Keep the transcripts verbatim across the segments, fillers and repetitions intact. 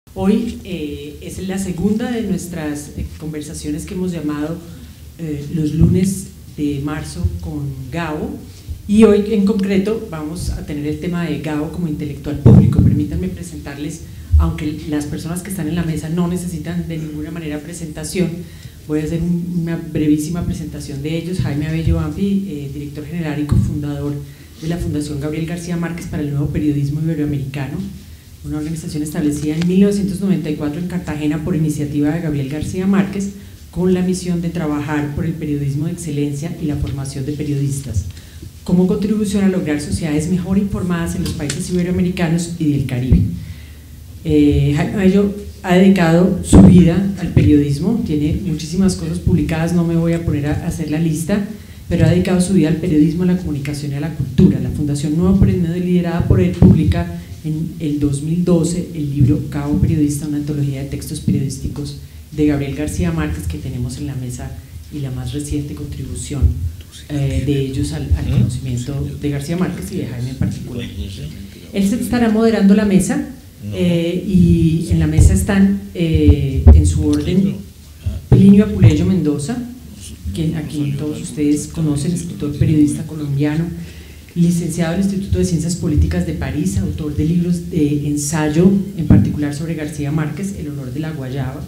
Hoy eh, es la segunda de nuestras eh, conversaciones que hemos llamado eh, los lunes de marzo con Gabo, y hoy en concreto vamos a tener el tema de Gabo como intelectual público. Permítanme presentarles, aunque las personas que están en la mesa no necesitan de ninguna manera presentación, voy a hacer un, una brevísima presentación de ellos. Jaime Abello Ampi, eh, director general y cofundador de la Fundación Gabriel García Márquez para el Nuevo Periodismo Iberoamericano, una organización establecida en mil novecientos noventa y cuatro en Cartagena por iniciativa de Gabriel García Márquez, con la misión de trabajar por el periodismo de excelencia y la formación de periodistas, como contribución a lograr sociedades mejor informadas en los países iberoamericanos y del Caribe. Eh, Jaime Abello ha dedicado su vida al periodismo, tiene muchísimas cosas publicadas, no me voy a poner a hacer la lista, pero ha dedicado su vida al periodismo, a la comunicación y a la cultura. La Fundación Nuevo Periodismo, liderada por él, publica en el dos mil doce el libro Gabo Periodista, una antología de textos periodísticos de Gabriel García Márquez, que tenemos en la mesa, y la más reciente contribución eh, de ellos al, al conocimiento de García Márquez y de Jaime en particular. Él se estará moderando la mesa, eh, y en la mesa están eh, en su orden Plinio Apuleyo Mendoza, quien aquí todos ustedes conocen, escritor, periodista colombiano, licenciado en el Instituto de Ciencias Políticas de París, autor de libros de ensayo, en particular sobre García Márquez, El olor de la guayaba,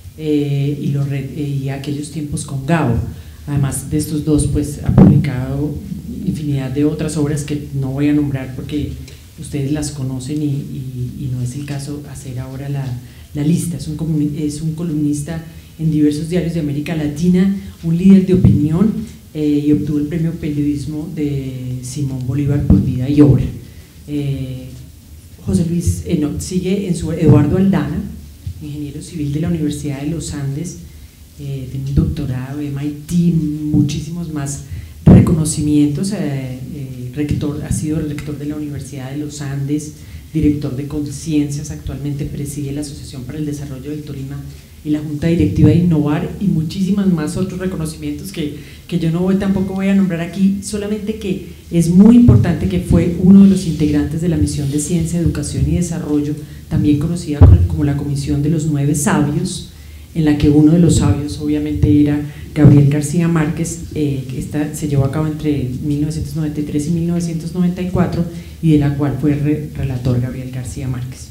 eh, y, los, eh, y aquellos tiempos con Gabo. Además de estos dos, pues ha publicado infinidad de otras obras que no voy a nombrar porque ustedes las conocen y, y, y no es el caso hacer ahora la, la lista. Es un, es un columnista en diversos diarios de América Latina, un líder de opinión, eh, y obtuvo el premio Periodismo de Simón Bolívar por vida y obra. Eh, José Luis, eh, no, sigue en su Eduardo Aldana, ingeniero civil de la Universidad de los Andes, eh, tiene un doctorado de M I T, muchísimos más reconocimientos, eh, eh, rector, ha sido el rector de la Universidad de los Andes, director de Conciencias, actualmente preside la Asociación para el Desarrollo del Tolima y la Junta Directiva de Innovar, y muchísimas más otros reconocimientos que, que yo no voy, tampoco voy a nombrar aquí, solamente que es muy importante que fue uno de los integrantes de la misión de Ciencia, Educación y Desarrollo, también conocida como la Comisión de los Nueve Sabios, en la que uno de los sabios obviamente era Gabriel García Márquez, eh, que esta se llevó a cabo entre mil novecientos noventa y tres y mil novecientos noventa y cuatro, y de la cual fue re, relator Gabriel García Márquez.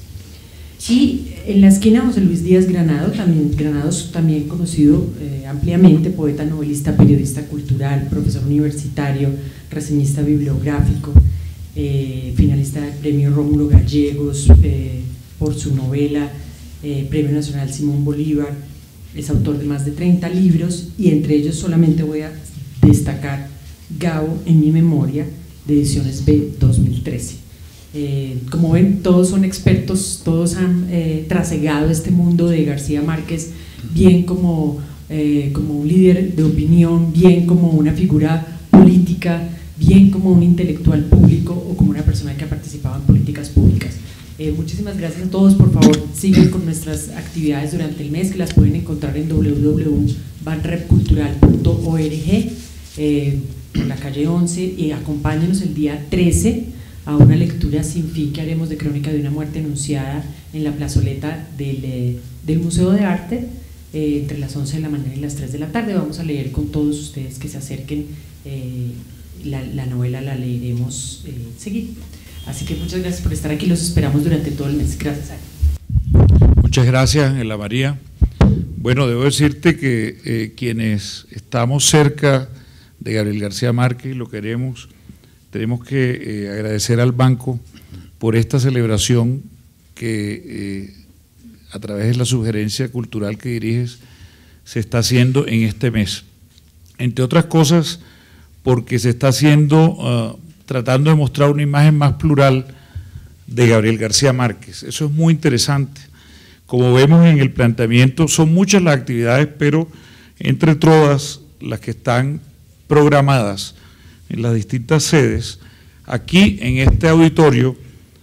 Y en la esquina José Luis Díaz Granado, también, Granados, también conocido eh, ampliamente, poeta, novelista, periodista cultural, profesor universitario, reseñista bibliográfico, eh, finalista del premio Rómulo Gallegos eh, por su novela, eh, Premio Nacional Simón Bolívar, es autor de más de treinta libros, y entre ellos solamente voy a destacar Gabo en mi memoria, de Ediciones B dos mil trece. Eh, como ven, todos son expertos, todos han eh, trasegado este mundo de García Márquez, bien como, eh, como un líder de opinión, bien como una figura política, bien como un intelectual público o como una persona que ha participado en políticas públicas. Eh, muchísimas gracias a todos. Por favor, sigan con nuestras actividades durante el mes, que las pueden encontrar en w w w punto banrepcultural punto org, eh, por la calle once, y acompáñenos el día trece a una lectura sin fin que haremos de Crónica de una muerte anunciada en la plazoleta del, eh, del Museo de Arte, eh, entre las once de la mañana y las tres de la tarde. Vamos a leer con todos ustedes que se acerquen, eh, la, la novela la leeremos eh, seguido. Así que muchas gracias por estar aquí, los esperamos durante todo el mes. Gracias. Muchas gracias, Ángela María. Bueno, debo decirte que eh, quienes estamos cerca de Gabriel García Márquez, lo queremos, tenemos que eh, agradecer al banco por esta celebración que eh, a través de la sugerencia cultural que diriges se está haciendo en este mes. Entre otras cosas, porque se está haciendo, uh, tratando de mostrar una imagen más plural de Gabriel García Márquez. Eso es muy interesante. Como vemos en el planteamiento, son muchas las actividades, pero entre todas las que están programadas en las distintas sedes, aquí en este auditorio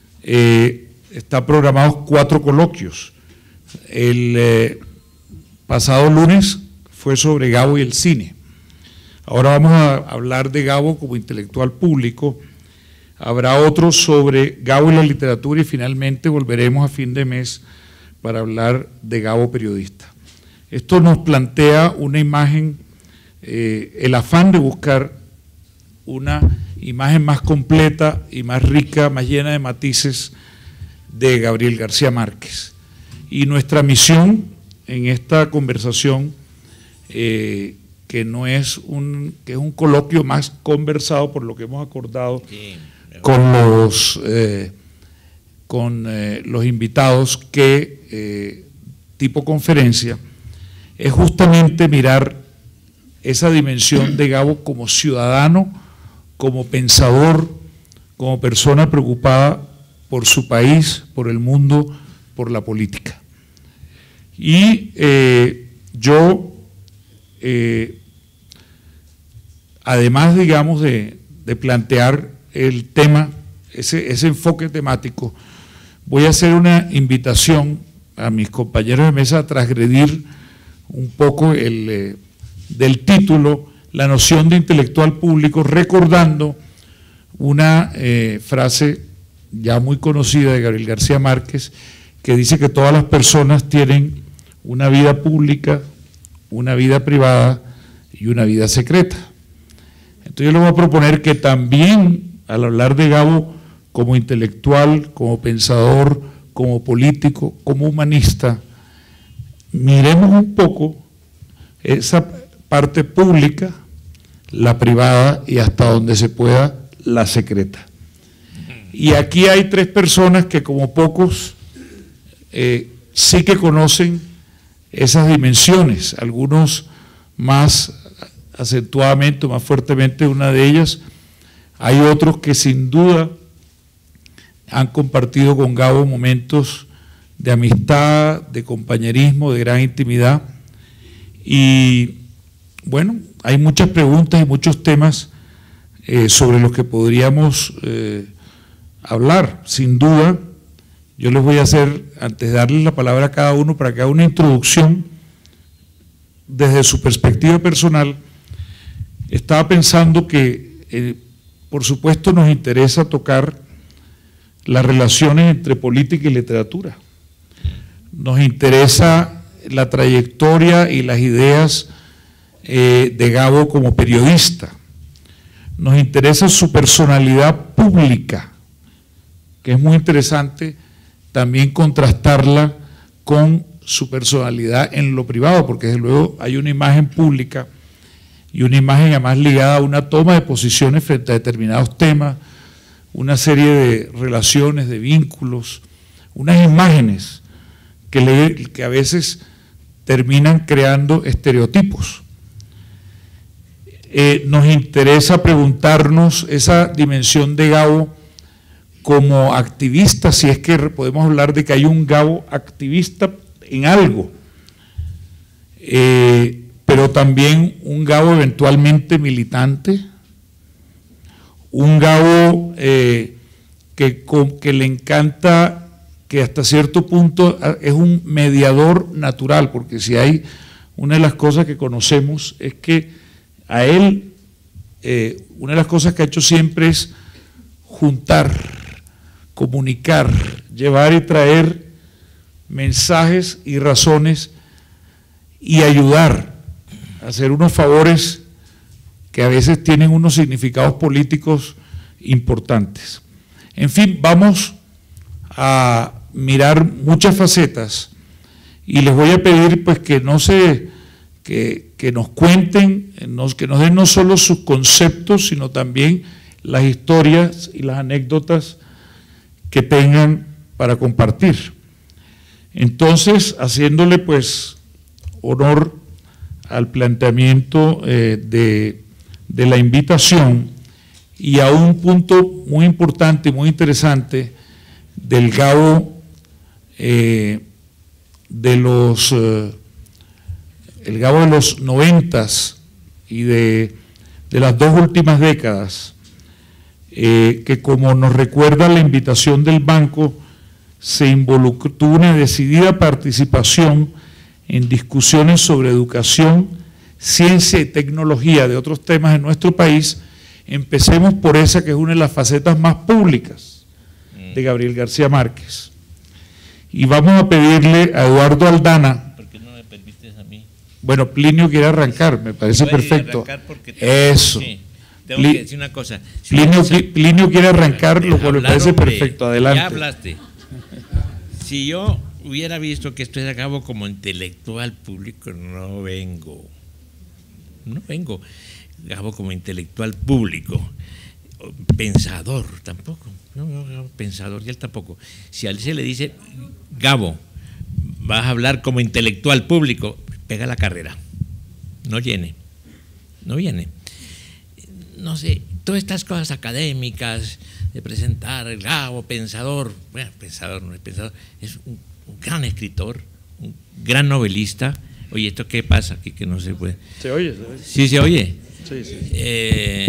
eh, están programados cuatro coloquios. El eh, pasado lunes fue sobre Gabo y el cine. Ahora vamos a hablar de Gabo como intelectual público. Habrá otros sobre Gabo y la literatura, y finalmente volveremos a fin de mes para hablar de Gabo periodista. Esto nos plantea una imagen, eh, el afán de buscar una imagen más completa y más rica, más llena de matices de Gabriel García Márquez. Y nuestra misión en esta conversación, eh, que no es un, que es un coloquio más conversado por lo que hemos acordado sí, con los eh, con eh, los invitados que eh, tipo conferencia, es justamente mirar esa dimensión de Gabo como ciudadano, como pensador, como persona preocupada por su país, por el mundo, por la política. Y eh, yo, eh, además, digamos, de, de plantear el tema, ese, ese enfoque temático, voy a hacer una invitación a mis compañeros de mesa a transgredir un poco el, eh, del título, la noción de intelectual público, recordando una eh, frase ya muy conocida de Gabriel García Márquez, que dice que todas las personas tienen una vida pública, una vida privada y una vida secreta. Entonces yo le voy a proponer que también, al hablar de Gabo como intelectual, como pensador, como político, como humanista, miremos un poco esa parte pública, la privada y hasta donde se pueda la secreta. Y aquí hay tres personas que, como pocos, eh, sí que conocen esas dimensiones, algunos más acentuadamente, más fuertemente una de ellas. Hay otros que sin duda han compartido con Gabo momentos de amistad, de compañerismo, de gran intimidad. Y bueno, hay muchas preguntas y muchos temas eh, sobre los que podríamos eh, hablar. Sin duda, yo les voy a hacer, antes de darles la palabra a cada uno para que haga una introducción desde su perspectiva personal. Estaba pensando que, eh, por supuesto, nos interesa tocar las relaciones entre política y literatura. Nos interesa la trayectoria y las ideas eh, de Gabo como periodista. Nos interesa su personalidad pública, que es muy interesante también contrastarla con su personalidad en lo privado, porque desde luego hay una imagen pública y una imagen además ligada a una toma de posiciones frente a determinados temas, una serie de relaciones, de vínculos, unas imágenes que, le, que a veces terminan creando estereotipos. Eh, nos interesa preguntarnos esa dimensión de Gabo como activista, si es que podemos hablar de que hay un Gabo activista en algo, eh, pero también un Gabo eventualmente militante, un Gabo eh, que, que le encanta, que hasta cierto punto es un mediador natural, porque si hay una de las cosas que conocemos es que a él, eh, una de las cosas que ha hecho siempre es juntar, comunicar, llevar y traer mensajes y razones y ayudar a hacer unos favores que a veces tienen unos significados políticos importantes. En fin, vamos a mirar muchas facetas y les voy a pedir pues que no se, que, que nos cuenten, nos, que nos den no solo sus conceptos, sino también las historias y las anécdotas que tengan para compartir. Entonces, haciéndole pues honor al planteamiento eh, de, de la invitación y a un punto muy importante y muy interesante del Gabo eh, de los eh, el Gabo de los noventas y de, de las dos últimas décadas, Eh, que como nos recuerda la invitación del banco, se involucró, tuvo una decidida participación en discusiones sobre educación, ciencia y tecnología de otros temas en nuestro país. Empecemos por esa, que es una de las facetas más públicas de Gabriel García Márquez. y vamos a pedirle a Eduardo Aldana. ¿Por qué no me permites a mí? Bueno, Plinio quiere arrancar, me parece perfecto. Eso. Sí, tengo que decir una cosa. Si Plinio, a... Plinio quiere arrancar, lo cual me parece hombre, perfecto. Adelante. Ya hablaste. Si yo hubiera visto que esto es a cabo como intelectual público, no vengo. No vengo. Gabo como intelectual público. Pensador tampoco. No, no, pensador, y él tampoco. Si a él se le dice, Gabo, vas a hablar como intelectual público, pega la carrera. No viene. No viene. No sé, todas estas cosas académicas de presentar el Gabo, pensador, bueno, pensador no es pensador, es un, un gran escritor, un gran novelista. Oye, ¿esto qué pasa aquí que no se puede? ¿Se oye? ¿Se oye? Sí, se oye. Sí, sí. Eh,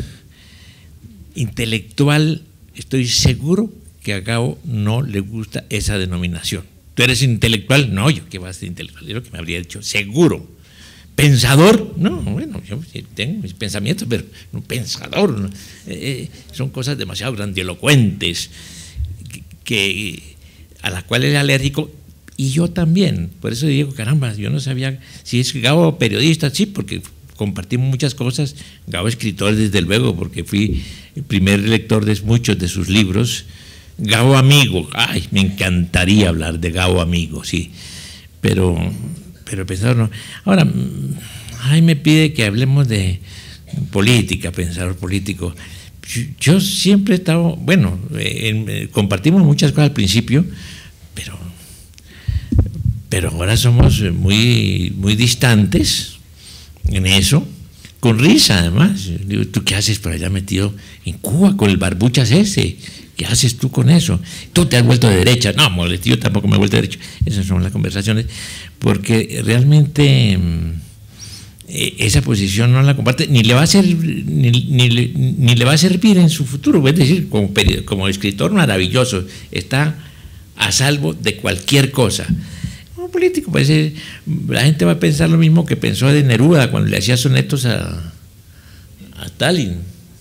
intelectual, estoy seguro que a Gabo no le gusta esa denominación. ¿Tú eres intelectual? No, yo qué vas a ser intelectual, es lo que me habría dicho, seguro. ¿Pensador? No, bueno, yo tengo mis pensamientos, pero no pensador. No. Eh, son cosas demasiado grandilocuentes que, que, a las cuales es alérgico, y yo también. Por eso digo, caramba, yo no sabía si es Gabo periodista, sí, porque compartimos muchas cosas. Gabo escritor, desde luego, porque fui el primer lector de muchos de sus libros. Gabo amigo, ay, me encantaría hablar de Gabo amigo, sí, pero... pero pensador no. Ahora, ay, me pide que hablemos de política, pensador político. Yo siempre he estado, bueno, en, compartimos muchas cosas al principio, pero, pero ahora somos muy, muy distantes en eso, con risa además. Digo, ¿tú qué haces por allá metido en Cuba con el barbuchas ese? ¿Qué haces tú con eso? ¿Tú te has vuelto de derecha? No, molesto, yo tampoco me he vuelto de derecha. Esas son las conversaciones, porque realmente eh, esa posición no la comparte, ni le va a servir, ni, ni, ni le va a servir en su futuro. Es decir, como, como escritor maravilloso, está a salvo de cualquier cosa. Como político, pues, eh, la gente va a pensar lo mismo que pensó de Neruda cuando le hacía sonetos a, a Stalin.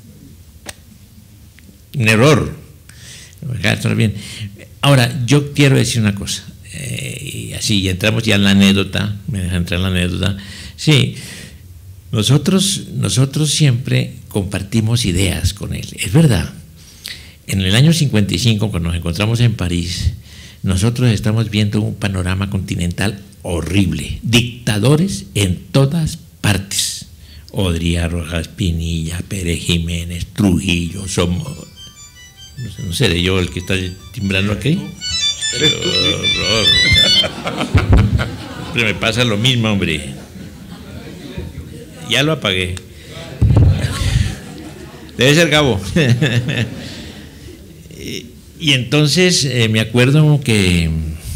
Un error. Bien. Ahora, yo quiero decir una cosa, eh, y así, y entramos ya en la anécdota, me deja entrar en la anécdota. Sí, nosotros, nosotros siempre compartimos ideas con él, es verdad. En el año cincuenta y cinco, cuando nos encontramos en París, nosotros estamos viendo un panorama continental horrible, dictadores en todas partes. Odría, Rojas Pinilla, Pérez Jiménez, Trujillo, somos... No, sé, no seré yo el que está timbrando aquí. ¿Eres tú? Horror. Siempre me pasa lo mismo, hombre. Ya lo apagué. Debe ser Gabo. Y entonces eh, me acuerdo que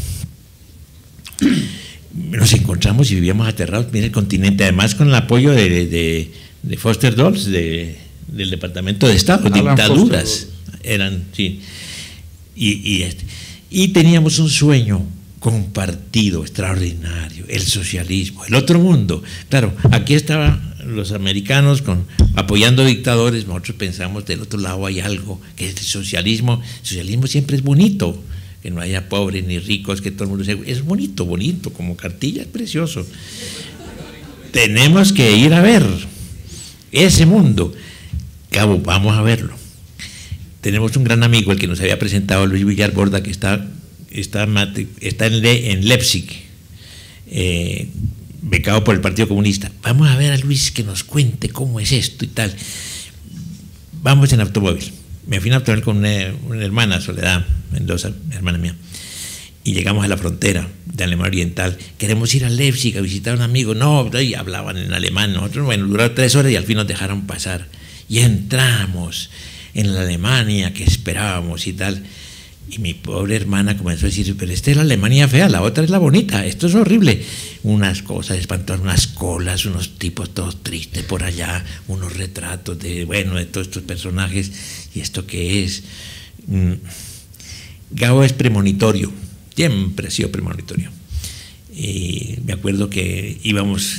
nos encontramos y vivíamos aterrados en el continente, además con el apoyo de, de, de Foster Dulles, de, del Departamento de Estado, Alan dictaduras. Foster. Eran, sí, y, y, este, y teníamos un sueño compartido, extraordinario, el socialismo, el otro mundo. Claro, aquí estaban los americanos con, apoyando dictadores, nosotros pensamos del otro lado hay algo, que es el socialismo. El socialismo siempre es bonito, que no haya pobres ni ricos, que todo el mundo sea, es bonito, bonito, como cartilla, es precioso. Tenemos que ir a ver ese mundo. Cabo, vamos a verlo. Tenemos un gran amigo, el que nos había presentado, Luis Villar Borda, que está, está, está en, Le, en Leipzig, eh, becado por el Partido Comunista. Vamos a ver a Luis que nos cuente cómo es esto y tal. Vamos en automóvil. Me fui en automóvil con una, una hermana, Soledad Mendoza, hermana mía, y llegamos a la frontera de Alemania Oriental. Queremos ir a Leipzig a visitar a un amigo. No, y hablaban en alemán. Nosotros, bueno, duraron tres horas y al fin nos dejaron pasar. Y entramos en la Alemania que esperábamos y tal, y mi pobre hermana comenzó a decir, pero esta es la Alemania fea, la otra es la bonita, esto es horrible, unas cosas espantosas, unas colas, unos tipos todos tristes por allá, unos retratos de, bueno, de todos estos personajes, y esto qué es. mm. Gabo es premonitorio, siempre ha sido premonitorio, y me acuerdo que íbamos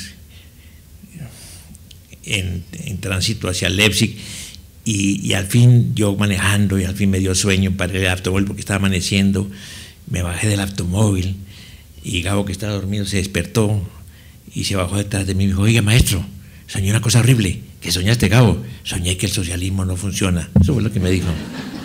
en, en tránsito hacia Leipzig. Y, y al fin yo manejando, y al fin me dio sueño para el automóvil porque estaba amaneciendo, me bajé del automóvil y Gabo, que estaba dormido, se despertó y se bajó detrás de mí y me dijo: oiga, maestro, soñé una cosa horrible. ¿Qué soñaste, Gabo? Soñé que el socialismo no funciona. Eso fue lo que me dijo.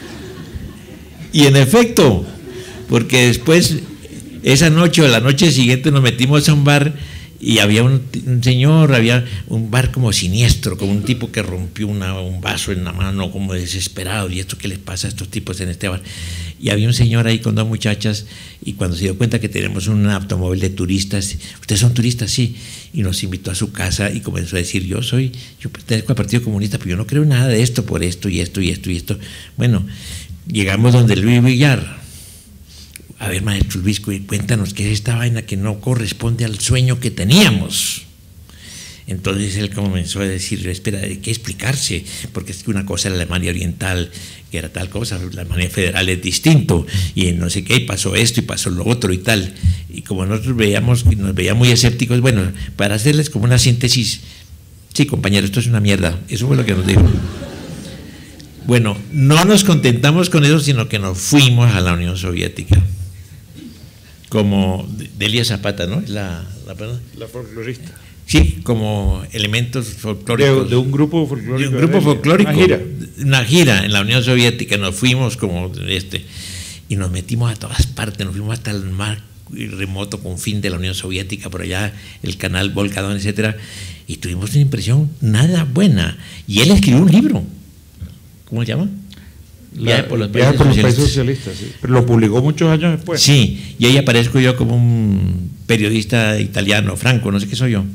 Y en efecto, porque después, esa noche o la noche siguiente, nos metimos a un bar y había un, un señor, había un bar como siniestro, como un tipo que rompió una, un vaso en la mano, como desesperado. ¿Y esto qué les pasa a estos tipos en este bar? Y había un señor ahí con dos muchachas, y cuando se dio cuenta que tenemos un automóvil de turistas: ¿ustedes son turistas? Sí. Y nos invitó a su casa y comenzó a decir: yo soy, yo pertenezco al Partido Comunista, pero yo no creo en nada de esto, por esto y esto y esto y esto. Bueno, llegamos donde Luis Villar. A ver, maestro Luis, cuéntanos qué es esta vaina que no corresponde al sueño que teníamos. Entonces él comenzó a decir: espera, hay que explicarse, porque es que una cosa era la Alemania Oriental, que era tal cosa, la Alemania Federal es distinto, y no sé qué, y pasó esto y pasó lo otro y tal. Y como nosotros veíamos, nos veíamos muy escépticos, bueno, para hacerles como una síntesis: sí, compañero, esto es una mierda. Eso fue lo que nos dijo. Bueno, no nos contentamos con eso, sino que nos fuimos a la Unión Soviética. Como Delia Zapata, ¿no? La, la, la folclorista. Sí, como elementos folclóricos. De, de un grupo folclórico. De un grupo folclórico. Una gira. Una gira en la Unión Soviética. Nos fuimos como este, y nos metimos a todas partes, nos fuimos hasta el mar remoto confín de la Unión Soviética, por allá el canal Volcadón, etcétera, y tuvimos una impresión nada buena. Y él escribió un libro. ¿Cómo se llama? Viaje por los países socialistas, socialistas sí. Pero lo publicó muchos años después. Sí, y ahí aparezco yo como un periodista italiano, Franco, no sé qué soy yo.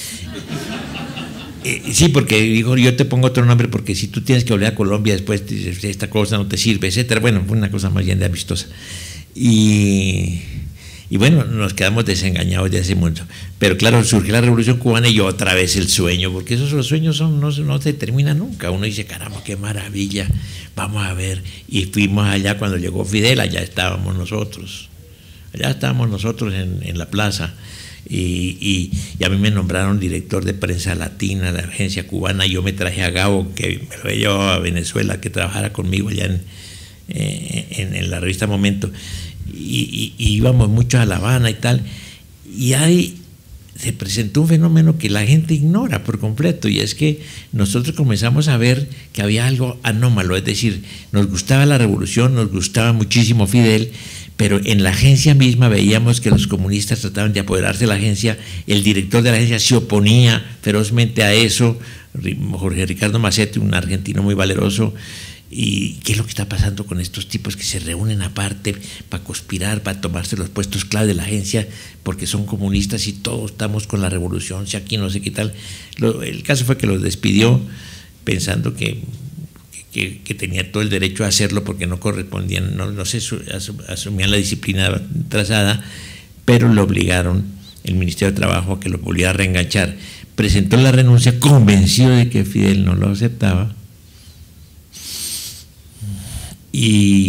Eh, sí, porque dijo: yo te pongo otro nombre, porque si tú tienes que volver a Colombia después, esta cosa no te sirve, etcétera. Bueno, fue una cosa más bien de amistosa. Y, y bueno, nos quedamos desengañados de ese mundo. Pero claro, surgió la Revolución Cubana y otra vez el sueño, porque esos los sueños son, no, no se terminan nunca. Uno dice: caramba, qué maravilla, vamos a ver. Y fuimos allá cuando llegó Fidel, allá estábamos nosotros. Allá estábamos nosotros en, en la plaza. Y, y, y a mí me nombraron director de prensa latina de la agencia cubana. Y yo me traje a Gabo, que me lo había llevado a Venezuela, que trabajara conmigo allá en, eh, en, en la revista Momento. Y, y, y íbamos mucho a La Habana y tal. Y ahí se presentó un fenómeno que la gente ignora por completo, y es que nosotros comenzamos a ver que había algo anómalo. Es decir, nos gustaba la revolución, nos gustaba muchísimo Fidel, pero en la agencia misma veíamos que los comunistas trataban de apoderarse de la agencia. El director de la agencia se oponía ferozmente a eso, Jorge Ricardo Macetti, un argentino muy valeroso. ¿Y qué es lo que está pasando con estos tipos que se reúnen aparte para conspirar, para tomarse los puestos clave de la agencia porque son comunistas y todos estamos con la revolución, si aquí no sé qué tal? Lo, el caso fue que los despidió pensando que, que, que tenía todo el derecho a hacerlo porque no correspondían, no, no se asumían la disciplina trazada, pero lo obligaron el Ministerio de Trabajo a que lo volviera a reenganchar. Presentó la renuncia convencido de que Fidel no lo aceptaba. Y,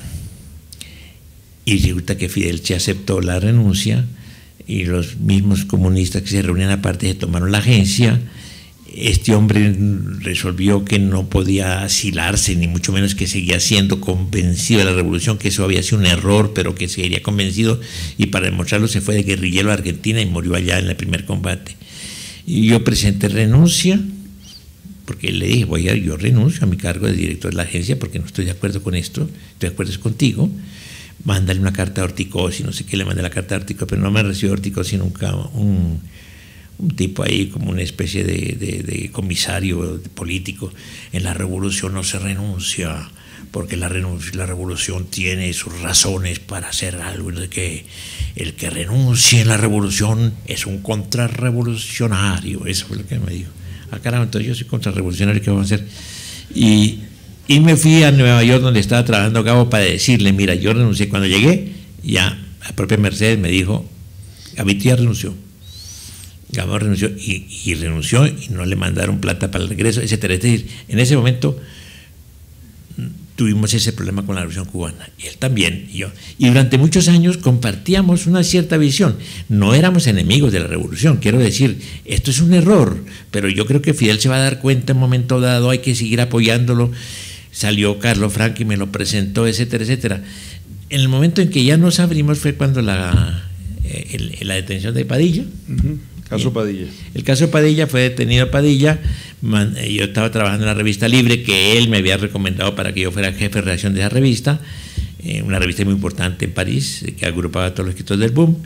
y resulta que Fidel se aceptó la renuncia, y los mismos comunistas que se reunían aparte se tomaron la agencia. Este hombre resolvió que no podía asilarse, ni mucho menos, que seguía siendo convencido de la revolución, que eso había sido un error, pero que seguiría convencido, y para demostrarlo se fue de guerrillero a Argentina y murió allá en el primer combate. Y yo presenté renuncia, porque le dije: voy a, yo renuncio a mi cargo de director de la agencia porque no estoy de acuerdo con esto, estoy de acuerdo contigo. Mándale una carta a Orticosi, no sé qué, le mandé la carta a Orticosi, pero no me recibió Orticosi nunca, un, un tipo ahí como una especie de, de, de comisario político. En la revolución no se renuncia, porque la, renuncia, la revolución tiene sus razones para hacer algo, de que el que renuncia en la revolución es un contrarrevolucionario. Eso fue lo que me dijo. Ah, caramba, entonces yo soy contrarrevolucionario, ¿qué vamos a hacer? Y, y me fui a Nueva York, donde estaba trabajando Gabo, para decirle: mira, yo renuncié. Cuando llegué, ya la propia Mercedes me dijo: Gabito ya renunció. Gabo renunció y, y renunció y no le mandaron plata para el regreso, etcétera. Es decir, en ese momento tuvimos ese problema con la revolución cubana, y él también, y yo. Y durante muchos años compartíamos una cierta visión. No éramos enemigos de la revolución, quiero decir, esto es un error, pero yo creo que Fidel se va a dar cuenta en un momento dado, hay que seguir apoyándolo. Salió Carlos Franco y me lo presentó, etcétera, etcétera. en el momento en que ya nos abrimos fue cuando la, el, la detención de Padilla. Uh-huh. Caso Padilla. El caso Padilla, fue detenido Padilla. Man, yo estaba trabajando en la revista Libre, que él me había recomendado para que yo fuera jefe de redacción de esa revista, eh, una revista muy importante en París, que agrupaba a todos los escritores del boom.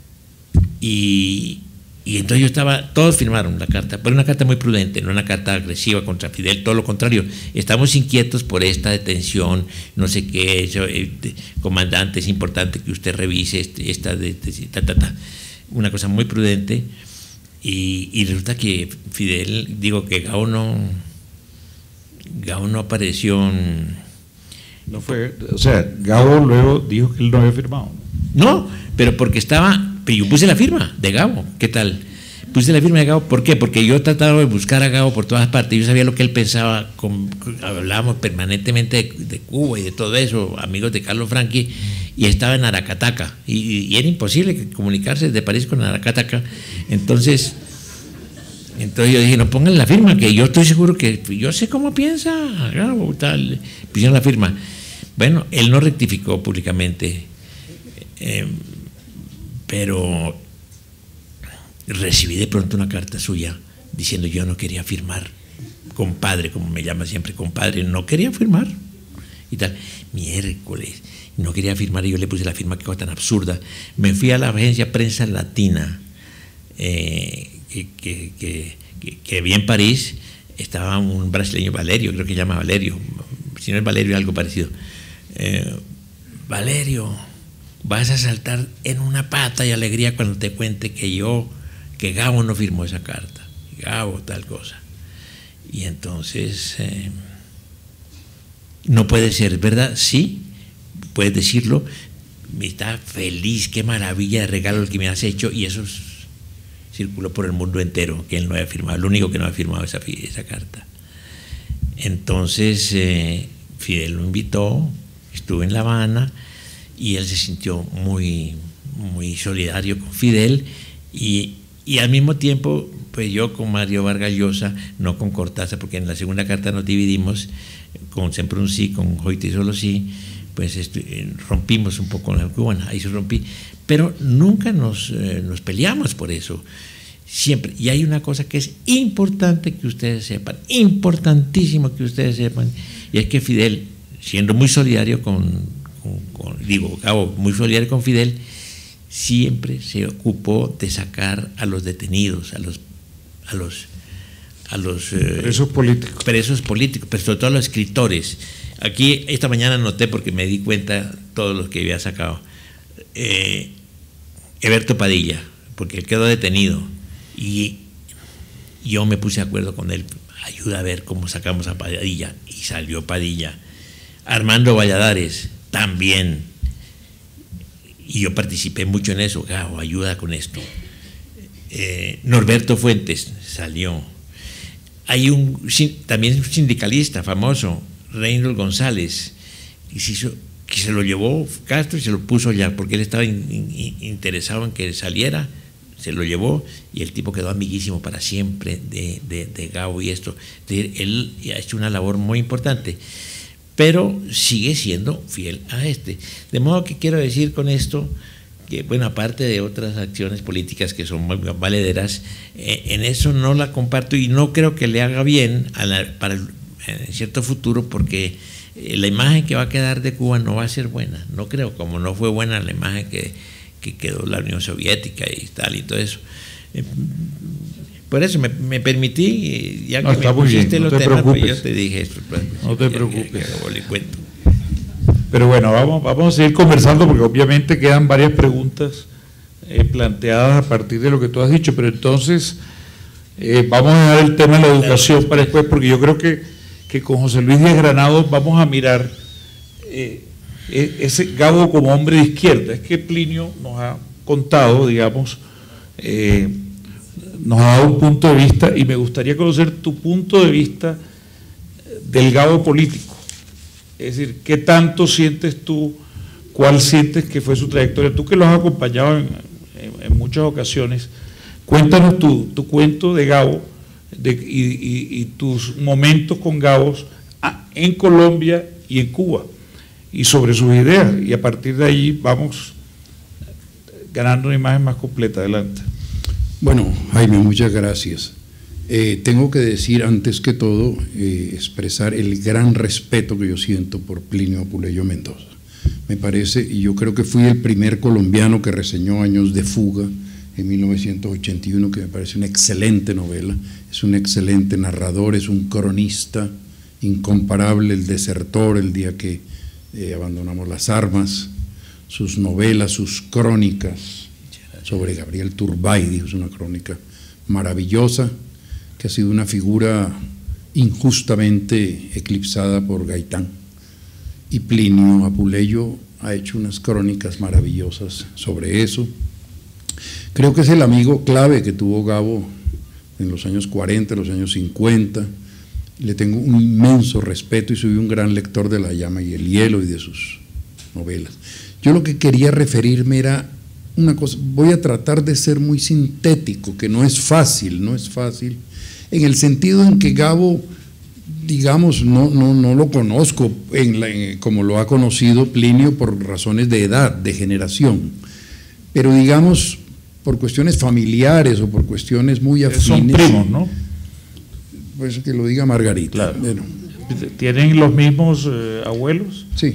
Y, y entonces yo estaba, todos firmaron la carta, pero una carta muy prudente, no una carta agresiva contra Fidel, todo lo contrario. Estamos inquietos por esta detención, no sé qué, eso, eh, comandante, es importante que usted revise este, esta, de, de, ta, ta, ta. Una cosa muy prudente. Y, y resulta que Fidel, digo que Gao no, Gao no apareció. No fue, o sea, Gao luego dijo que él no había firmado. No, pero porque estaba, pero yo puse la firma de Gao, ¿qué tal? Puse la firma de Gao, ¿por qué? Porque yo trataba de buscar a Gao por todas partes, yo sabía lo que él pensaba, con, hablábamos permanentemente de, de Cuba y de todo eso, amigos de Carlos Franqui, y estaba en Aracataca, y, y era imposible comunicarse desde París con Aracataca. Entonces, entonces yo dije, no pongan la firma, que yo estoy seguro que yo sé cómo piensa, Gabo, tal. Pusieron la firma. Bueno, él no rectificó públicamente, eh, pero recibí de pronto una carta suya diciendo yo no quería firmar, compadre, como me llama siempre, compadre, no quería firmar y tal. Miércoles, no quería firmar y yo le puse la firma, que cosa tan absurda. Me fui a la agencia Prensa Latina, eh, que, que, que, que, que vi en París, estaba un brasileño, Valerio, creo que se llama Valerio, si no es Valerio, algo parecido. Eh, Valerio, vas a saltar en una pata de alegría cuando te cuente que yo, que Gabo no firmó esa carta, Gabo tal cosa. Y entonces, eh, no puede ser, ¿verdad? Sí, puedes decirlo, me está feliz, qué maravilla de regalo el que me has hecho, y eso es, circuló por el mundo entero, que él no había firmado, el único que no había firmado esa, esa carta. Entonces, eh, Fidel lo invitó, estuvo en La Habana, y él se sintió muy, muy solidario con Fidel, y, y al mismo tiempo, pues yo con Mario Vargas Llosa, no con Cortázar, porque en la segunda carta nos dividimos, con Siempre un sí, con Hoy solo sí, pues rompimos un poco con la cubana, ahí se rompí, pero nunca nos, eh, nos peleamos por eso, siempre. Y hay una cosa que es importante que ustedes sepan, importantísimo que ustedes sepan, y es que Fidel, siendo muy solidario con, con, con digo, Gabo, muy solidario con Fidel, siempre se ocupó de sacar a los detenidos, a los, a los, a los eh, presos políticos, presos políticos, pero sobre todo a los escritores. Aquí esta mañana noté, porque me di cuenta todos los que había sacado, eh, Eberto Padilla, porque él quedó detenido, y yo me puse de acuerdo con él, ayuda a ver cómo sacamos a Padilla, y salió Padilla. Armando Valladares también, y yo participé mucho en eso. Gabo, ayuda con esto. eh, Norberto Fuentes salió. Hay un también un sindicalista famoso, Reynold González, que se, hizo, que se lo llevó Castro y se lo puso allá, porque él estaba in, in, interesado en que saliera, se lo llevó, y el tipo quedó amiguísimo para siempre de, de, de Gabo y esto. De, él ha hecho una labor muy importante, pero sigue siendo fiel a este. De modo que quiero decir con esto que, bueno, aparte de otras acciones políticas que son muy valederas, eh, en eso no la comparto, y no creo que le haga bien a la, para el, en cierto futuro, porque eh, la imagen que va a quedar de Cuba no va a ser buena, no creo, como no fue buena la imagen que, que quedó la Unión Soviética y tal y todo eso. Eh, por eso me, me permití, ya que no, me pusiste bien, no los te temas, preocupes. pues yo te dije esto. Pues, no te ya, preocupes. ya, ya, ya, cuento. Pero bueno, vamos, vamos a seguir conversando, porque obviamente quedan varias preguntas eh, planteadas a partir de lo que tú has dicho, pero entonces eh, vamos a dejar el tema de la educación para después, porque yo creo que, que con José Luis Díaz Granados vamos a mirar eh, ese Gabo como hombre de izquierda. Es que Plinio nos ha contado, digamos, eh, nos ha dado un punto de vista, y me gustaría conocer tu punto de vista del Gabo político. Es decir, ¿qué tanto sientes tú, cuál sientes que fue su trayectoria? Tú que lo has acompañado en, en, en muchas ocasiones, cuéntanos tu, tu cuento de Gabo de, y, y, y tus momentos con Gabo en Colombia y en Cuba. y sobre sus ideas, y a partir de ahí vamos ganando una imagen más completa. Adelante. Bueno, Jaime, muchas gracias. Eh, tengo que decir antes que todo, eh, expresar el gran respeto que yo siento por Plinio Apuleyo Mendoza. Me parece, y yo creo que fui el primer colombiano que reseñó Años de Fuga en mil novecientos ochenta y uno, que me parece una excelente novela, es un excelente narrador, es un cronista incomparable, el desertor, el día que eh, abandonamos las armas, sus novelas, sus crónicas sobre Gabriel Turbay, es una crónica maravillosa, que ha sido una figura injustamente eclipsada por Gaitán. Y Plinio Apuleyo ha hecho unas crónicas maravillosas sobre eso. Creo que es el amigo clave que tuvo Gabo en los años cuarenta, en los años cincuenta. Le tengo un inmenso respeto y soy un gran lector de La llama y el hielo y de sus novelas. Yo lo que quería referirme era una cosa, voy a tratar de ser muy sintético, que no es fácil, no es fácil, en el sentido en que Gabo, digamos, no, no, no lo conozco en la, en, como lo ha conocido Plinio por razones de edad, de generación, pero digamos, por cuestiones familiares o por cuestiones muy afines. Son primos, ¿no? Pues que lo diga Margarita. Claro. Bueno. ¿Tienen los mismos eh, abuelos? Sí.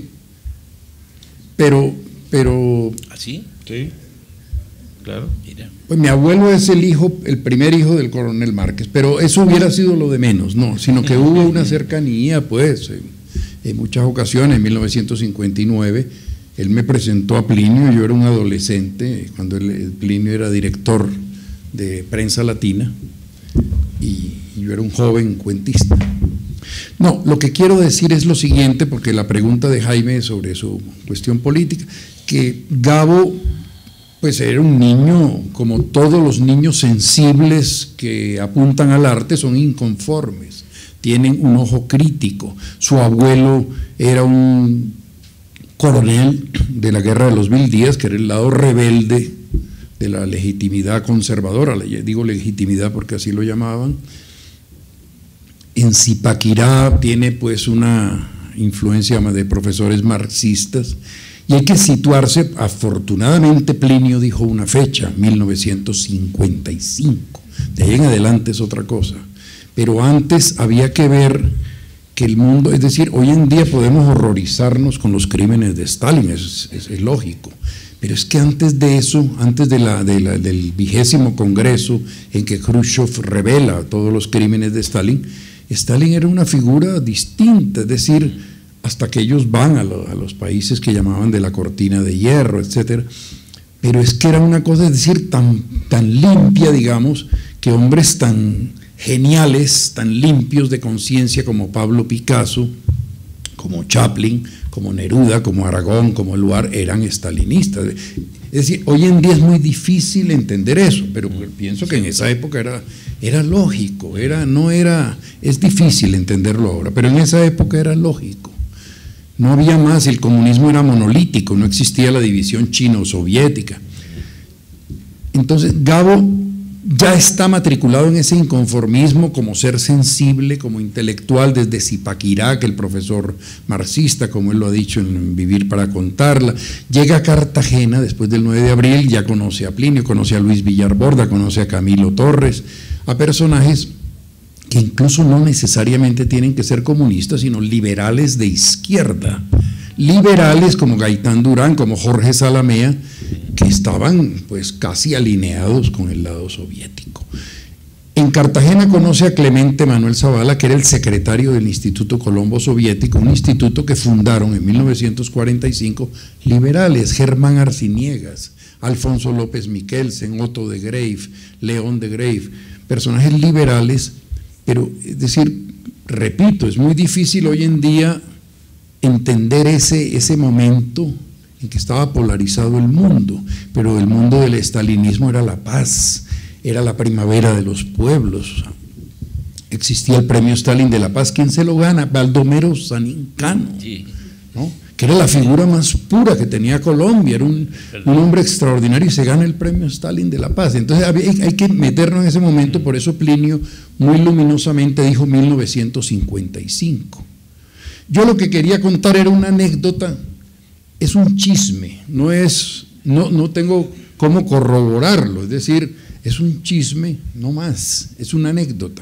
Pero, pero. ¿Así? Sí. Claro. Mira. Pues mi abuelo es el hijo, el primer hijo del coronel Márquez, pero eso hubiera sido lo de menos, no, sino que hubo una cercanía, pues, en, en muchas ocasiones. En mil novecientos cincuenta y nueve, él me presentó a Plinio, yo era un adolescente, cuando él, el Plinio era director de Prensa Latina, y, y yo era un joven cuentista. No, lo que quiero decir es lo siguiente, porque la pregunta de Jaime sobre su cuestión política, que Gabo pues era un niño, como todos los niños sensibles que apuntan al arte, son inconformes, tienen un ojo crítico. Su abuelo era un coronel de la Guerra de los Mil Días, que era el lado rebelde de la legitimidad conservadora, digo legitimidad porque así lo llamaban. En Zipaquirá tiene pues una influencia de profesores marxistas, y hay que situarse. Afortunadamente Plinio dijo una fecha, mil novecientos cincuenta y cinco, de ahí en adelante es otra cosa, pero antes había que ver que el mundo, es decir, hoy en día podemos horrorizarnos con los crímenes de Stalin, es, es, es lógico, pero es que antes de eso, antes de la, de la, del vigésimo congreso en que Khrushchev revela todos los crímenes de Stalin, Stalin era una figura distinta, es decir, hasta que ellos van a, lo, a los países que llamaban de la cortina de hierro, etcétera. Pero es que era una cosa, es decir, tan, tan limpia, digamos, que hombres tan geniales, tan limpios de conciencia como Pablo Picasso, como Chaplin, como Neruda, como Aragón, como Eluard, eran estalinistas. Es decir, hoy en día es muy difícil entender eso, pero pienso que en esa época era, era lógico, era, no era, es difícil entenderlo ahora, pero en esa época era lógico. No había más, el comunismo era monolítico, no existía la división chino-soviética. Entonces Gabo ya está matriculado en ese inconformismo como ser sensible, como intelectual, desde Zipaquirá, que el profesor marxista, como él lo ha dicho en Vivir para contarla. Llega a Cartagena después del nueve de abril, ya conoce a Plinio, conoce a Luis Villarborda, conoce a Camilo Torres, a personajes que incluso no necesariamente tienen que ser comunistas, sino liberales de izquierda, liberales como Gaitán Durán, como Jorge Salamea, que estaban pues casi alineados con el lado soviético. En Cartagena conoce a Clemente Manuel Zavala, que era el secretario del Instituto Colombo Soviético, un instituto que fundaron en mil novecientos cuarenta y cinco liberales, Germán Arciniegas, Alfonso López Miquelsen, Otto de Greif, León de Greif, personajes liberales. Pero, es decir, repito, es muy difícil hoy en día entender ese, ese momento en que estaba polarizado el mundo, pero el mundo del estalinismo era la paz, era la primavera de los pueblos. Existía el premio Stalin de la Paz. ¿Quién se lo gana? Baldomero Sanín Cano, ¿no? Que era la figura más pura que tenía Colombia, era un, un hombre extraordinario, y se gana el premio Stalin de la Paz. Entonces hay, hay que meternos en ese momento, por eso Plinio muy luminosamente dijo mil novecientos cincuenta y cinco. Yo lo que quería contar era una anécdota, es un chisme, no es, no, no tengo cómo corroborarlo, es decir, es un chisme, no más, es una anécdota.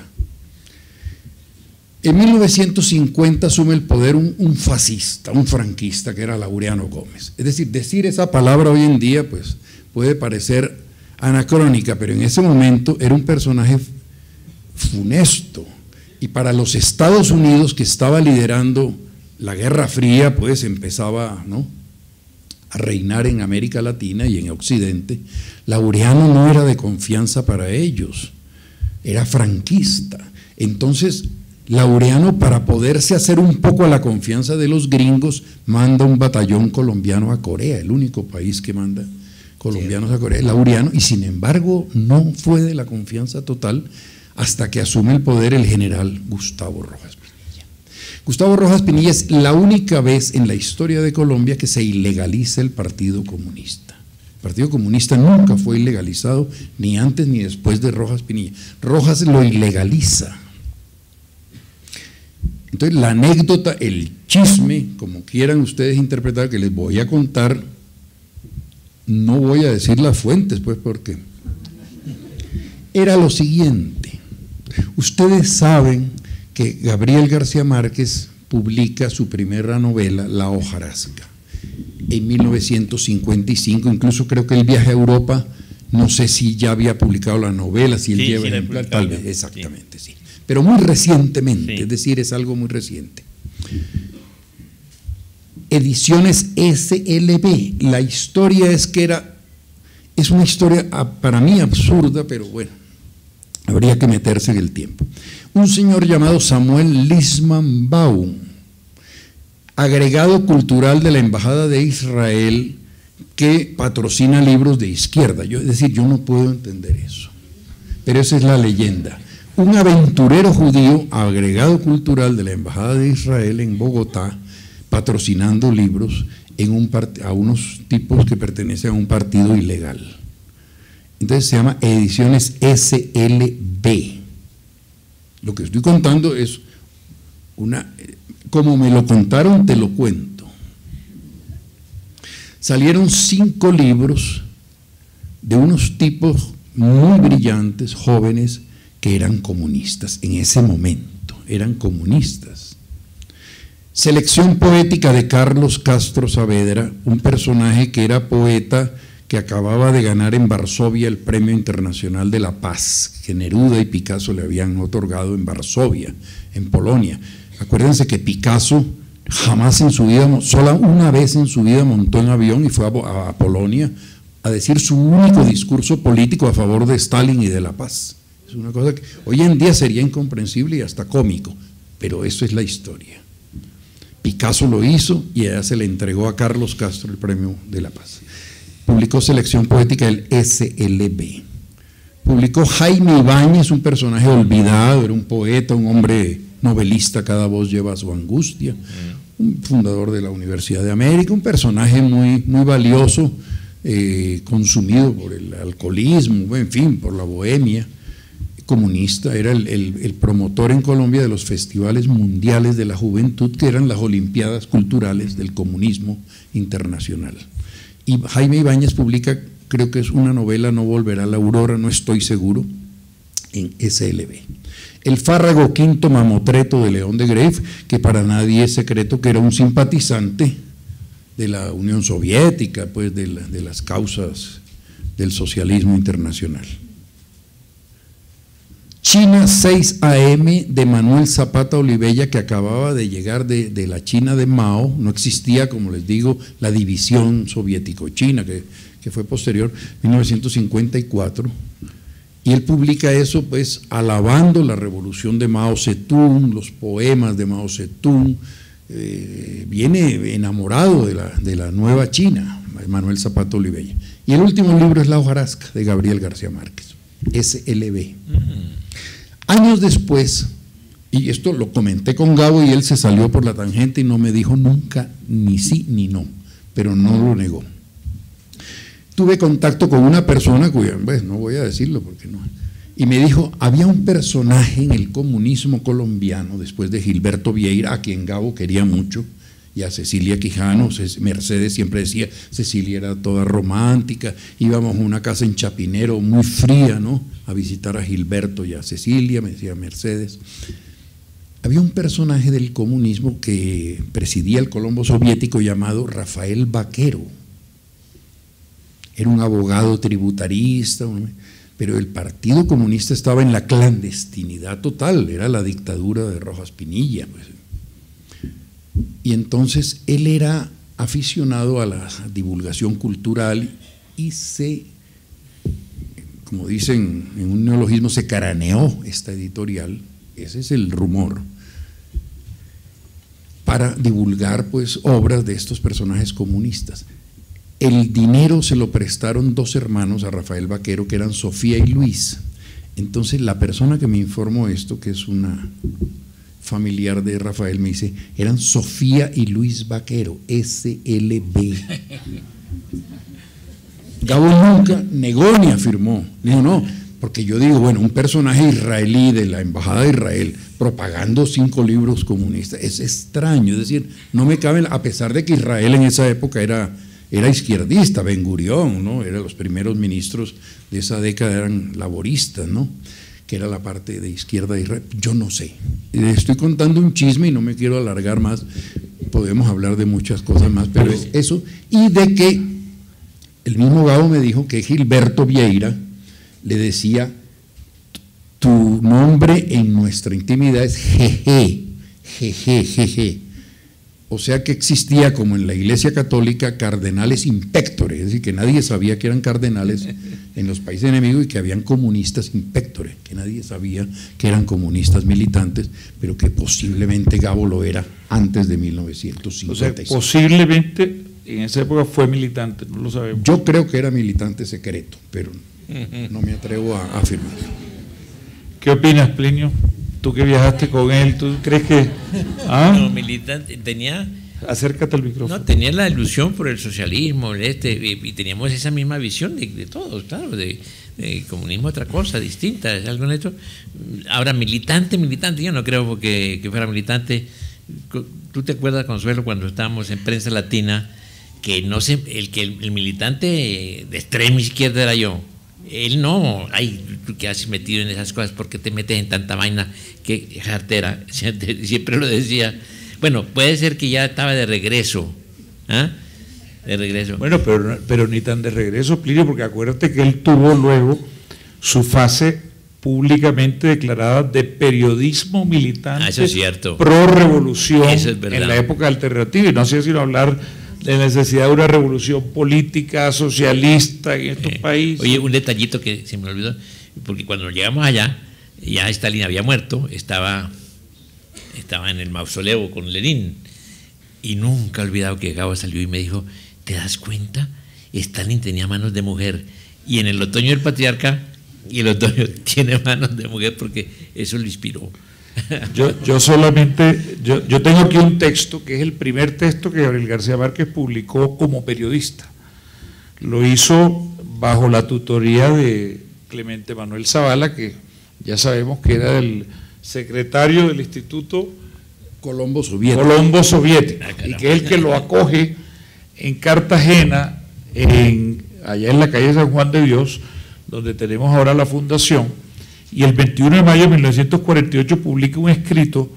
En mil novecientos cincuenta asume el poder un, un fascista, un franquista, que era Laureano Gómez. Es decir, decir esa palabra hoy en día pues, puede parecer anacrónica, pero en ese momento era un personaje funesto. Y para los Estados Unidos, que estaba liderando la Guerra Fría, pues empezaba, ¿no?, a reinar en América Latina y en Occidente, Laureano no era de confianza para ellos, era franquista. Entonces, Laureano, para poderse hacer un poco a la confianza de los gringos, manda un batallón colombiano a Corea, el único país que manda colombianos a Corea, Laureano, y sin embargo no fue de la confianza total hasta que asume el poder el general Gustavo Rojas Pinilla. Gustavo Rojas Pinilla es la única vez en la historia de Colombia que se ilegaliza el Partido Comunista. El Partido Comunista nunca fue ilegalizado, ni antes ni después de Rojas Pinilla. Rojas lo ilegaliza. Entonces, la anécdota, el chisme, como quieran ustedes interpretar, que les voy a contar, no voy a decir las fuentes, pues, porque era lo siguiente. Ustedes saben que Gabriel García Márquez publica su primera novela, La hojarasca, en mil novecientos cincuenta y cinco, incluso creo que el viaje a Europa, no sé si ya había publicado la novela, si él sí, lleva sí, ejemplar, tal vez, exactamente, sí. sí. Pero muy recientemente, sí. Es decir, es algo muy reciente. Ediciones S L B, la historia es que era, es una historia para mí absurda, pero bueno, habría que meterse en el tiempo. Un señor llamado Samuel Lisman Baum, agregado cultural de la Embajada de Israel, que patrocina libros de izquierda. Yo, es decir, yo no puedo entender eso, pero esa es la leyenda. Un aventurero judío, agregado cultural de la Embajada de Israel en Bogotá, patrocinando libros en un a unos tipos que pertenecen a un partido ilegal. Entonces se llama Ediciones S L B. Lo que estoy contando es una, como me lo contaron, te lo cuento. Salieron cinco libros de unos tipos muy brillantes, jóvenes, que eran comunistas, en ese momento, eran comunistas. Selección poética de Carlos Castro Saavedra, un personaje que era poeta, que acababa de ganar en Varsovia el Premio Internacional de la Paz, que Neruda y Picasso le habían otorgado en Varsovia, en Polonia. Acuérdense que Picasso jamás en su vida, sola una vez en su vida montó en avión y fue a, a Polonia a decir su único discurso político a favor de Stalin y de la paz. Es una cosa que hoy en día sería incomprensible y hasta cómico, pero eso es la historia. Picasso lo hizo y allá se le entregó a Carlos Castro el Premio de la Paz. Publicó Selección Poética del S L B. Publicó Jaime Ibáñez, un personaje olvidado, era un poeta, un hombre novelista, cada voz lleva su angustia, un fundador de la Universidad de América, un personaje muy, muy valioso, eh, consumido por el alcoholismo, en fin, por la bohemia. Comunista, era el, el, el promotor en Colombia de los festivales mundiales de la juventud, que eran las Olimpiadas Culturales del Comunismo Internacional. Y Jaime Ibáñez publica, creo que es una novela, No volverá la aurora, no estoy seguro, en S L B. El Fárrago Quinto Mamotreto de León de Greiff, que para nadie es secreto que era un simpatizante de la Unión Soviética, pues de, la, de las causas del socialismo internacional. China seis A M de Manuel Zapata Olivella, que acababa de llegar de, de la China de Mao. No existía, como les digo, la división soviético-china, que, que fue posterior, mil novecientos cincuenta y cuatro, y él publica eso pues alabando la revolución de Mao Zedong, los poemas de Mao Zedong, eh, viene enamorado de la, de la nueva China, Manuel Zapata Olivella. Y el último libro es La hojarasca, de Gabriel García Márquez, S L B. Mm. Años después, y esto lo comenté con Gabo y él se salió por la tangente y no me dijo nunca ni sí ni no, pero no lo negó. Tuve contacto con una persona cuya, pues no voy a decirlo porque no, y me dijo, había un personaje en el comunismo colombiano, después de Gilberto Vieira, a quien Gabo quería mucho, y a Cecilia Quijano. Mercedes siempre decía, Cecilia era toda romántica, íbamos a una casa en Chapinero muy fría, ¿no?, a visitar a Gilberto y a Cecilia, me decía Mercedes. Había un personaje del comunismo que presidía el Colombo soviético llamado Rafael Vaquero. Era un abogado tributarista, pero el Partido Comunista estaba en la clandestinidad total, era la dictadura de Rojas Pinilla, pues. Y entonces él era aficionado a la divulgación cultural y se, como dicen en un neologismo, se caraneó esta editorial, ese es el rumor, para divulgar pues obras de estos personajes comunistas. El dinero se lo prestaron dos hermanos a Rafael Vaquero, que eran Sofía y Luis. Entonces la persona que me informó esto, que es una familiar de Rafael, me dice, eran Sofía y Luis Vaquero, S L B. Gabo nunca negó ni afirmó, dijo no, porque yo digo, bueno, un personaje israelí de la Embajada de Israel propagando cinco libros comunistas, es extraño, es decir, no me cabe, a pesar de que Israel en esa época era, era izquierdista, Ben Gurión, ¿no?, eran los primeros ministros de esa década, eran laboristas, ¿no?, que era la parte de izquierda de Israel, yo no sé, estoy contando un chisme y no me quiero alargar más, podemos hablar de muchas cosas más, pero es eso, y de que el mismo Gabo me dijo que Gilberto Vieira le decía, tu nombre en nuestra intimidad es Jeje, Jeje, Jeje, o sea que existía, como en la Iglesia Católica, cardenales impectores, es decir, que nadie sabía que eran cardenales en los países enemigos y que habían comunistas impectores, que nadie sabía que eran comunistas militantes, pero que posiblemente Gabo lo era antes de mil novecientos cincuenta y seis. O sea, posiblemente en esa época fue militante, no lo sabemos. Yo creo que era militante secreto, pero no me atrevo a, a afirmar. ¿Qué opinas, Plinio? Tú que viajaste con él, ¿tú crees que...? ¿Ah? No, militante, tenía... Acércate al micrófono. No, tenía la ilusión por el socialismo, este, y, y teníamos esa misma visión de, de todos, claro, de, de comunismo otra cosa, distinta, es algo neto. Ahora, militante, militante, yo no creo que, que fuera militante. ¿Tú te acuerdas, Consuelo, cuando estábamos en Prensa Latina, que no sé, el que el, el militante de extrema izquierda era yo? Él no, ay, tú que has metido en esas cosas, ¿por qué te metes en tanta vaina? Qué jartera, siempre lo decía. Bueno, puede ser que ya estaba de regreso, ¿ah? De regreso. Bueno, pero, pero ni tan de regreso, Plinio, porque acuérdate que él tuvo luego su fase públicamente declarada de periodismo militante, ah, eso es cierto, pro revolución, eso es verdad, en la época alternativa, y no hacía sino hablar de la necesidad de una revolución política, socialista en estos eh, países. Oye, un detallito que se me olvidó, porque cuando llegamos allá, ya Stalin había muerto, estaba, estaba en el mausoleo con Lenin, y nunca he olvidado que Gabo salió y me dijo, ¿te das cuenta? Stalin tenía manos de mujer, y en el otoño del patriarca, y el otoño tiene manos de mujer porque eso lo inspiró. Yo, yo solamente, yo, yo tengo aquí un texto que es el primer texto que Gabriel García Márquez publicó como periodista. Lo hizo bajo la tutoría de Clemente Manuel Zavala, que ya sabemos que era el secretario del Instituto Colombo Soviético, Colombo Soviético, y que es el que lo acoge en Cartagena, en, allá en la calle San Juan de Dios, donde tenemos ahora la fundación. Y el veintiuno de mayo de mil novecientos cuarenta y ocho publica un escrito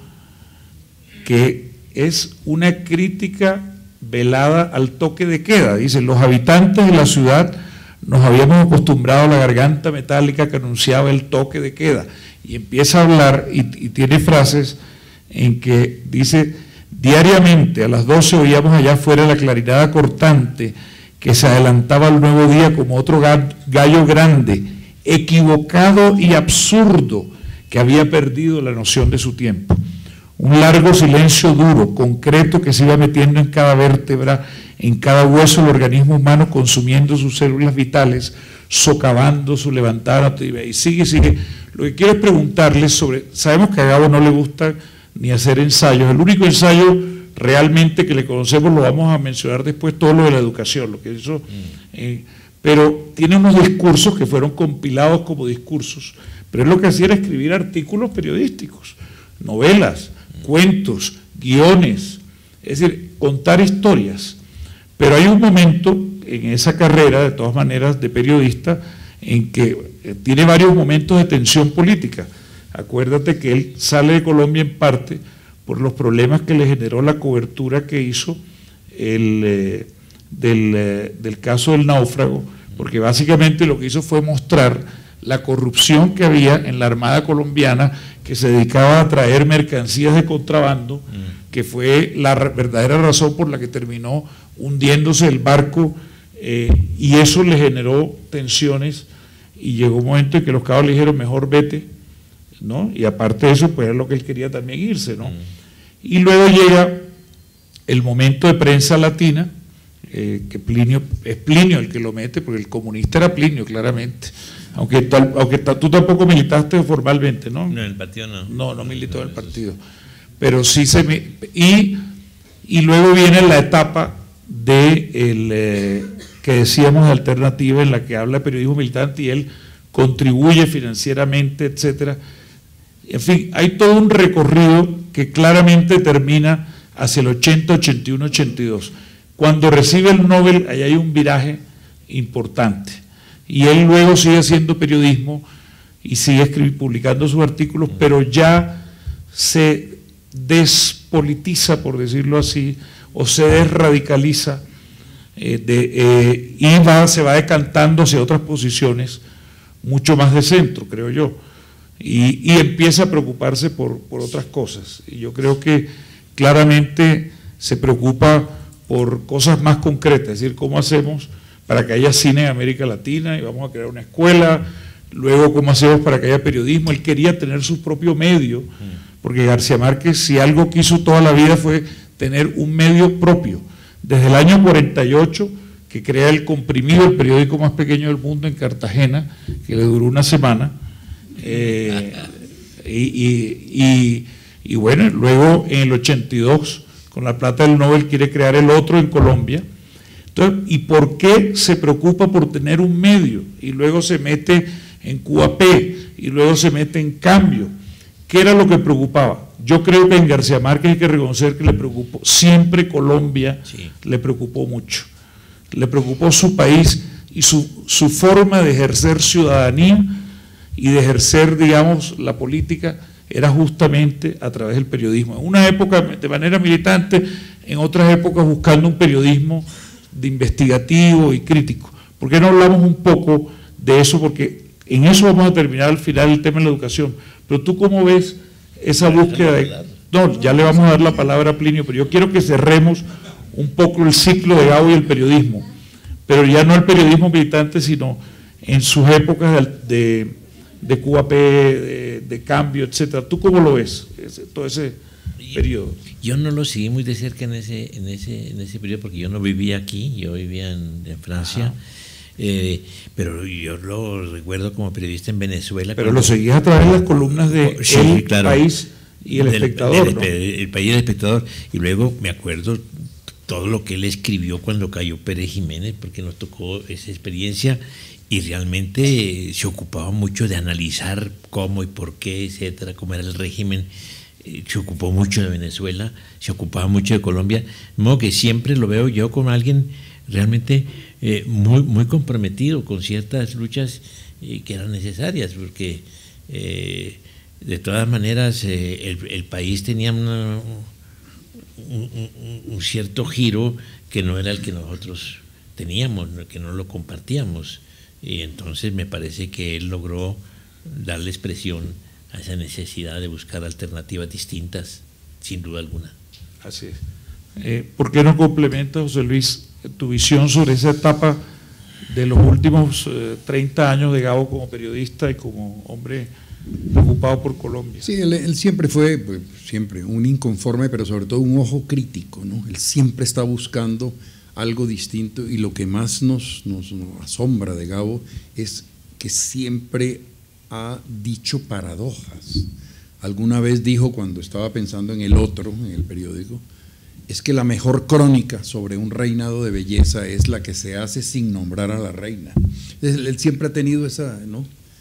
que es una crítica velada al toque de queda. Dice, los habitantes de la ciudad nos habíamos acostumbrado a la garganta metálica que anunciaba el toque de queda. Y empieza a hablar y, y tiene frases en que dice, diariamente a las doce oíamos allá afuera la clarinada cortante que se adelantaba al nuevo día como otro gallo grande, equivocado y absurdo, que había perdido la noción de su tiempo. Un largo silencio duro, concreto, que se iba metiendo en cada vértebra, en cada hueso del organismo humano, consumiendo sus células vitales, socavando su levantada, y sigue, sigue. Lo que quiero es preguntarles sobre, sabemos que a Gabo no le gusta ni hacer ensayos, el único ensayo realmente que le conocemos, lo vamos a mencionar después, todo lo de la educación, lo que hizo... Eh, pero tiene unos discursos que fueron compilados como discursos, pero él lo que hacía era escribir artículos periodísticos, novelas, cuentos, guiones, es decir, contar historias. Pero hay un momento en esa carrera, de todas maneras, de periodista, en que tiene varios momentos de tensión política. Acuérdate que él sale de Colombia en parte por los problemas que le generó la cobertura que hizo el, eh, del, eh, del caso del náufrago, porque básicamente lo que hizo fue mostrar la corrupción que había en la Armada colombiana, que se dedicaba a traer mercancías de contrabando, mm. que fue la verdadera razón por la que terminó hundiéndose el barco, eh, y eso le generó tensiones, y llegó un momento en que los cabos le dijeron, mejor vete, ¿no? Y aparte de eso, pues era lo que él quería también irse, ¿no? Mm. Y luego llega el momento de Prensa Latina, eh, que Plinio, es Plinio el que lo mete, porque el comunista era Plinio, claramente, aunque, tal, aunque tú tampoco militaste formalmente, ¿no? No, en el partido no. No, no militó en el partido, pero sí se... Me, y, y luego viene la etapa de el, eh, que decíamos de alternativa, en la que habla de periodismo militante y él contribuye financieramente, etcétera. En fin, hay todo un recorrido que claramente termina hacia el ochenta, ochenta y uno, ochenta y dos. Cuando recibe el Nobel, ahí hay un viraje importante. Y él luego sigue haciendo periodismo y sigue escribiendo, publicando sus artículos, pero ya se despolitiza, por decirlo así, o se desradicaliza eh, de, eh, y va, se va decantando hacia otras posiciones mucho más de centro, creo yo. Y, y empieza a preocuparse por, por otras cosas. Y yo creo que claramente se preocupa por cosas más concretas, es decir, cómo hacemos para que haya cine en América Latina y vamos a crear una escuela, luego cómo hacemos para que haya periodismo. Él quería tener su propio medio, porque García Márquez, si algo quiso toda la vida fue tener un medio propio. Desde el año cuarenta y ocho, que crea El Comprimido, el periódico más pequeño del mundo en Cartagena, que le duró una semana, Eh, y, y, y, y bueno, luego en el ochenta y dos, con la plata del Nobel, quiere crear el otro en Colombia. Entonces, ¿y por qué se preocupa por tener un medio? Y luego se mete en Q A P, y luego se mete en Cambio. ¿Qué era lo que preocupaba? Yo creo que en García Márquez hay que reconocer que le preocupó, siempre Colombia sí. le preocupó mucho. Le preocupó su país y su, su forma de ejercer ciudadanía y de ejercer, digamos, la política era justamente a través del periodismo. En una época de manera militante, en otras épocas buscando un periodismo de investigativo y crítico. ¿Por qué no hablamos un poco de eso? Porque en eso vamos a terminar al final el tema de la educación. Pero tú, ¿cómo ves esa búsqueda de...? No, ya le vamos a dar la palabra a Plinio, pero yo quiero que cerremos un poco el ciclo de Gabo y el periodismo, pero ya no el periodismo militante, sino en sus épocas de... de de Q A P, de, de Cambio, etcétera. ¿Tú cómo lo ves, ese, todo ese periodo? Yo, yo no lo seguí muy de cerca en ese, en ese, en ese periodo, porque yo no vivía aquí, yo vivía en, en Francia, eh, pero yo lo recuerdo como periodista en Venezuela. Pero lo seguías a través de las columnas de oh, sí, El claro, País y El del, Espectador, del, ¿no? El País y El Espectador, y luego me acuerdo todo lo que él escribió cuando cayó Pérez Jiménez, porque nos tocó esa experiencia. Y realmente se ocupaba mucho de analizar cómo y por qué, etcétera, cómo era el régimen. Se ocupó mucho de Venezuela, se ocupaba mucho de Colombia. De modo que siempre lo veo yo como alguien realmente eh, muy, muy comprometido con ciertas luchas eh, que eran necesarias, porque eh, de todas maneras eh, el, el país tenía una, un, un, un cierto giro que no era el que nosotros teníamos, que no lo compartíamos. Y entonces me parece que él logró darle expresión a esa necesidad de buscar alternativas distintas, sin duda alguna. Así es. Eh, ¿Por qué no complementa, José Luis, tu visión sobre esa etapa de los últimos eh, treinta años de Gabo como periodista y como hombre preocupado por Colombia? Sí, él, él siempre fue, pues, siempre un inconforme, pero sobre todo un ojo crítico, ¿no? Él siempre está buscando algo distinto, y lo que más nos, nos, nos asombra de Gabo es que siempre ha dicho paradojas. Alguna vez dijo, cuando estaba pensando en El Otro, en el periódico, es que la mejor crónica sobre un reinado de belleza es la que se hace sin nombrar a la reina. Él, él siempre ha tenido esa, ¿no?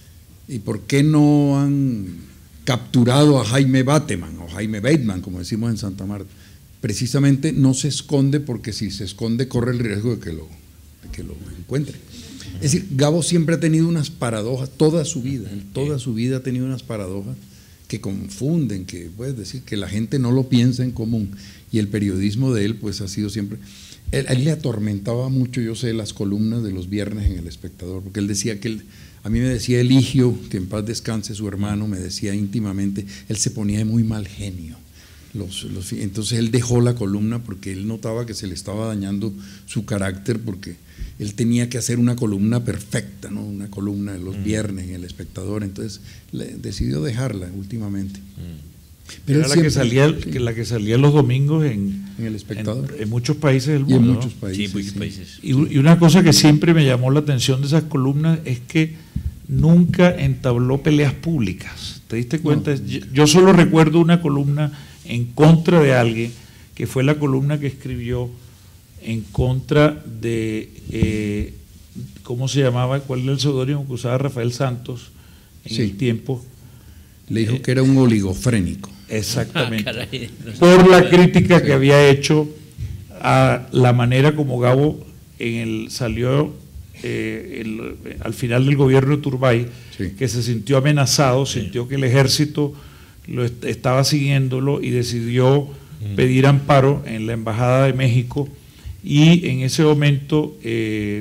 ¿Y por qué no han capturado a Jaime Bateman o Jaime Bateman, como decimos en Santa Marta? Precisamente no se esconde, porque si se esconde corre el riesgo de que lo, de que lo encuentre. Es decir, Gabo siempre ha tenido unas paradojas, toda su vida, toda su vida ha tenido unas paradojas que confunden, que puedes decir que la gente no lo piensa en común, y el periodismo de él pues ha sido siempre… Él, a él le atormentaba mucho, yo sé, las columnas de los viernes en El Espectador, porque él decía que él… A mí me decía Eligio, que en paz descanse su hermano, me decía íntimamente, él se ponía de muy mal genio. Los, los, entonces él dejó la columna porque él notaba que se le estaba dañando su carácter, porque él tenía que hacer una columna perfecta, ¿no? Una columna de los viernes en El Espectador, entonces le, decidió dejarla últimamente. Pero era la que, salía, sí. que la que salía los domingos en, en El Espectador. En, en muchos países del mundo. Y en muchos ¿no? países. Sí, muchos sí. países. Y, y una cosa que siempre me llamó la atención de esas columnas es que nunca entabló peleas públicas. ¿Te diste cuenta? No, yo, yo solo recuerdo una columna en contra de alguien, que fue la columna que escribió en contra de, eh, ¿cómo se llamaba? ¿Cuál era el seudónimo que usaba Rafael Santos en sí. el tiempo? Le dijo eh, que era un oligofrénico. Exactamente. Ah, caray, no sé. Por la crítica que había hecho a la manera como Gabo en el, salió eh, el, al final del gobierno de Turbay, sí. que se sintió amenazado, sí. sintió que el ejército lo est estaba siguiéndolo y decidió mm. pedir amparo en la Embajada de México, y en ese momento, eh,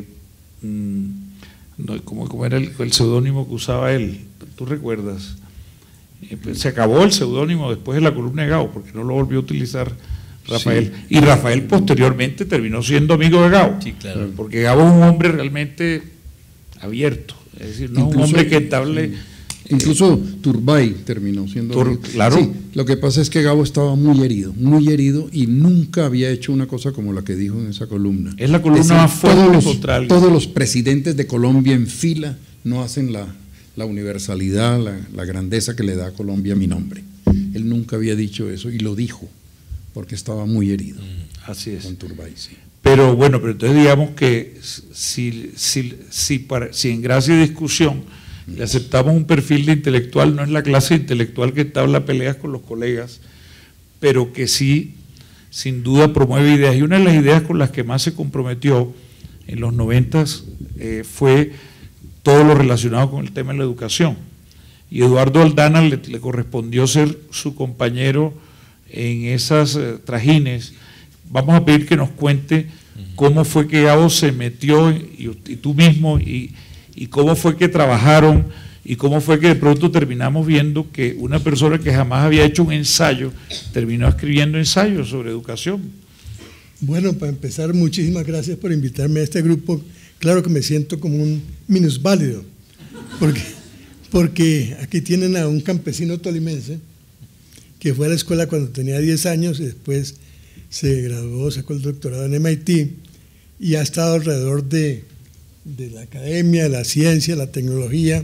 no, ¿cómo, cómo era el, el seudónimo que usaba él? ¿Tú recuerdas? Eh, pues se acabó el seudónimo después de la columna de Gabo, porque no lo volvió a utilizar Rafael. Sí. Y Rafael posteriormente terminó siendo amigo de Gabo, sí, claro. porque Gabo es un hombre realmente abierto, es decir, no es un hombre que estable… Sí. Incluso Turbay terminó siendo… Tur, claro. Sí, lo que pasa es que Gabo estaba muy herido, muy herido, y nunca había hecho una cosa como la que dijo en esa columna. Es la columna es decir, más fuerte todos los, contra alguien. Todos los presidentes de Colombia en fila no hacen la, la universalidad, la, la grandeza que le da a Colombia mi nombre. Él nunca había dicho eso, y lo dijo, porque estaba muy herido. Así es. Con Turbay, sí. Pero bueno, pero entonces digamos que si, si, si, para, si en gracia y discusión le aceptamos un perfil de intelectual, no es la clase intelectual que entabla peleas con los colegas, pero que sí, sin duda, promueve ideas. Y una de las ideas con las que más se comprometió en los noventas eh, fue todo lo relacionado con el tema de la educación. Y Eduardo Aldana le, le correspondió ser su compañero en esas eh, trajines. Vamos a pedir que nos cuente cómo fue que Gabo se metió, y, y tú mismo, y y cómo fue que trabajaron, y cómo fue que de pronto terminamos viendo que una persona que jamás había hecho un ensayo terminó escribiendo ensayos sobre educación. Bueno, para empezar, muchísimas gracias por invitarme a este grupo. Claro que me siento como un minusválido, porque, porque aquí tienen a un campesino tolimense que fue a la escuela cuando tenía diez años, y después se graduó, sacó el doctorado en M I T, y ha estado alrededor de de la academia, de la ciencia, la tecnología.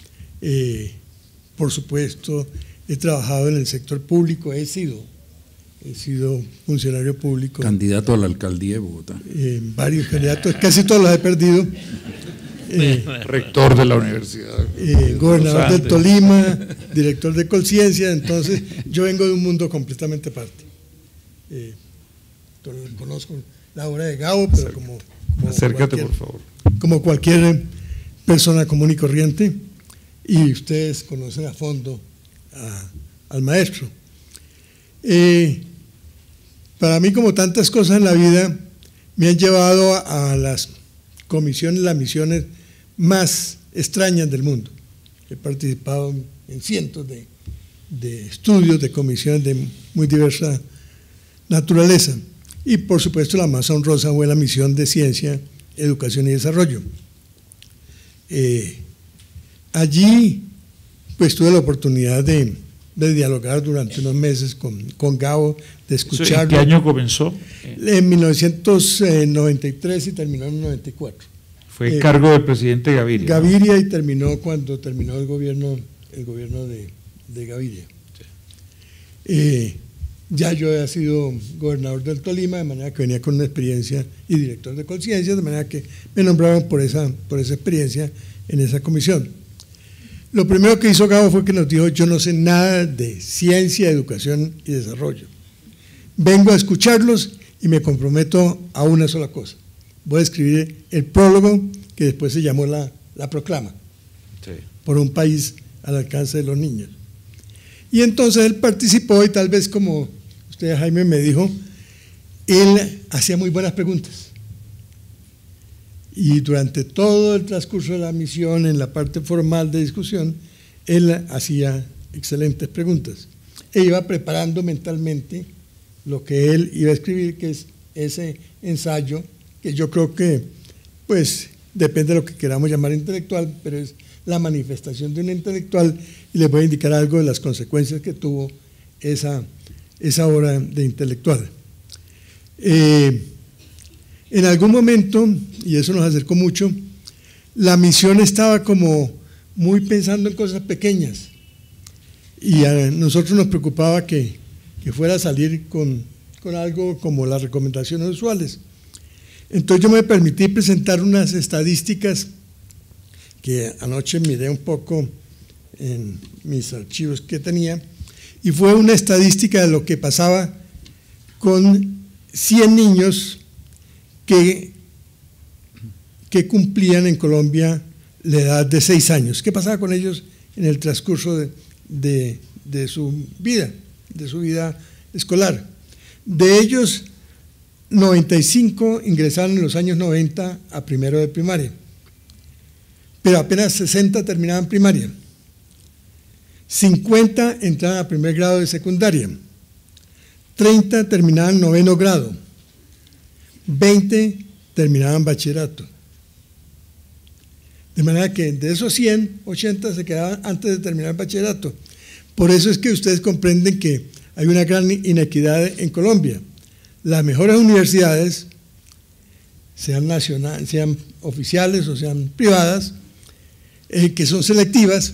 Eh, por supuesto, he trabajado en el sector público, he sido, he sido funcionario público. Candidato a la alcaldía de Bogotá. Eh, varios candidatos, casi todos los he perdido. Eh, Rector de la universidad. Eh, gobernador del Tolima, director de Colciencia, entonces yo vengo de un mundo completamente aparte. Eh, conozco la obra de Gabo, pero Acércate. como… como Acércate, por favor. Como cualquier persona común y corriente, y ustedes conocen a fondo a, al maestro. Eh, para mí, como tantas cosas en la vida, me han llevado a, a las comisiones, las misiones más extrañas del mundo. He participado en cientos de, de estudios, de comisiones de muy diversa naturaleza, y por supuesto la más honrosa fue la misión de ciencia, educación y desarrollo. Eh, allí pues tuve la oportunidad de, de dialogar durante unos meses con, con Gabo, de escucharlo. ¿En qué año comenzó? En mil novecientos noventa y tres y terminó en noventa y cuatro. Fue eh, cargo del presidente Gaviria. Gaviria, ¿no? Y terminó cuando terminó el gobierno, el gobierno de, de Gaviria. Sí. Eh, Ya yo había sido gobernador del Tolima, de manera que venía con una experiencia, y director de Colciencia, de manera que me nombraron por esa, por esa experiencia en esa comisión. Lo primero que hizo Gabo fue que nos dijo: yo no sé nada de ciencia, educación y desarrollo. Vengo a escucharlos y me comprometo a una sola cosa. Voy a escribir el prólogo que después se llamó la, la proclama, sí, por un país al alcance de los niños. Y entonces él participó, y tal vez, como usted, Jaime, me dijo, él hacía muy buenas preguntas. Y durante todo el transcurso de la misión, en la parte formal de discusión, él hacía excelentes preguntas. E iba preparando mentalmente lo que él iba a escribir, que es ese ensayo, que yo creo que, pues, depende de lo que queramos llamar intelectual, pero es la manifestación de un intelectual, y les voy a indicar algo de las consecuencias que tuvo esa, esa obra de intelectual. Eh, en algún momento, y eso nos acercó mucho, la misión estaba como muy pensando en cosas pequeñas, y a nosotros nos preocupaba que, que fuera a salir con, con algo como las recomendaciones usuales. Entonces yo me permití presentar unas estadísticas que anoche miré un poco en mis archivos que tenía, y fue una estadística de lo que pasaba con cien niños que, que cumplían en Colombia la edad de seis años. ¿Qué pasaba con ellos en el transcurso de, de, de su vida, de su vida escolar? De ellos, noventa y cinco ingresaron en los años noventa a primero de primaria, pero apenas sesenta terminaban primaria, cincuenta entraban a primer grado de secundaria, treinta terminaban noveno grado, veinte terminaban bachillerato. De manera que de esos cien, ochenta se quedaban antes de terminar bachillerato. Por eso es que ustedes comprenden que hay una gran inequidad en Colombia. Las mejores universidades, sean nacionales, sean oficiales o sean privadas, eh, que son selectivas,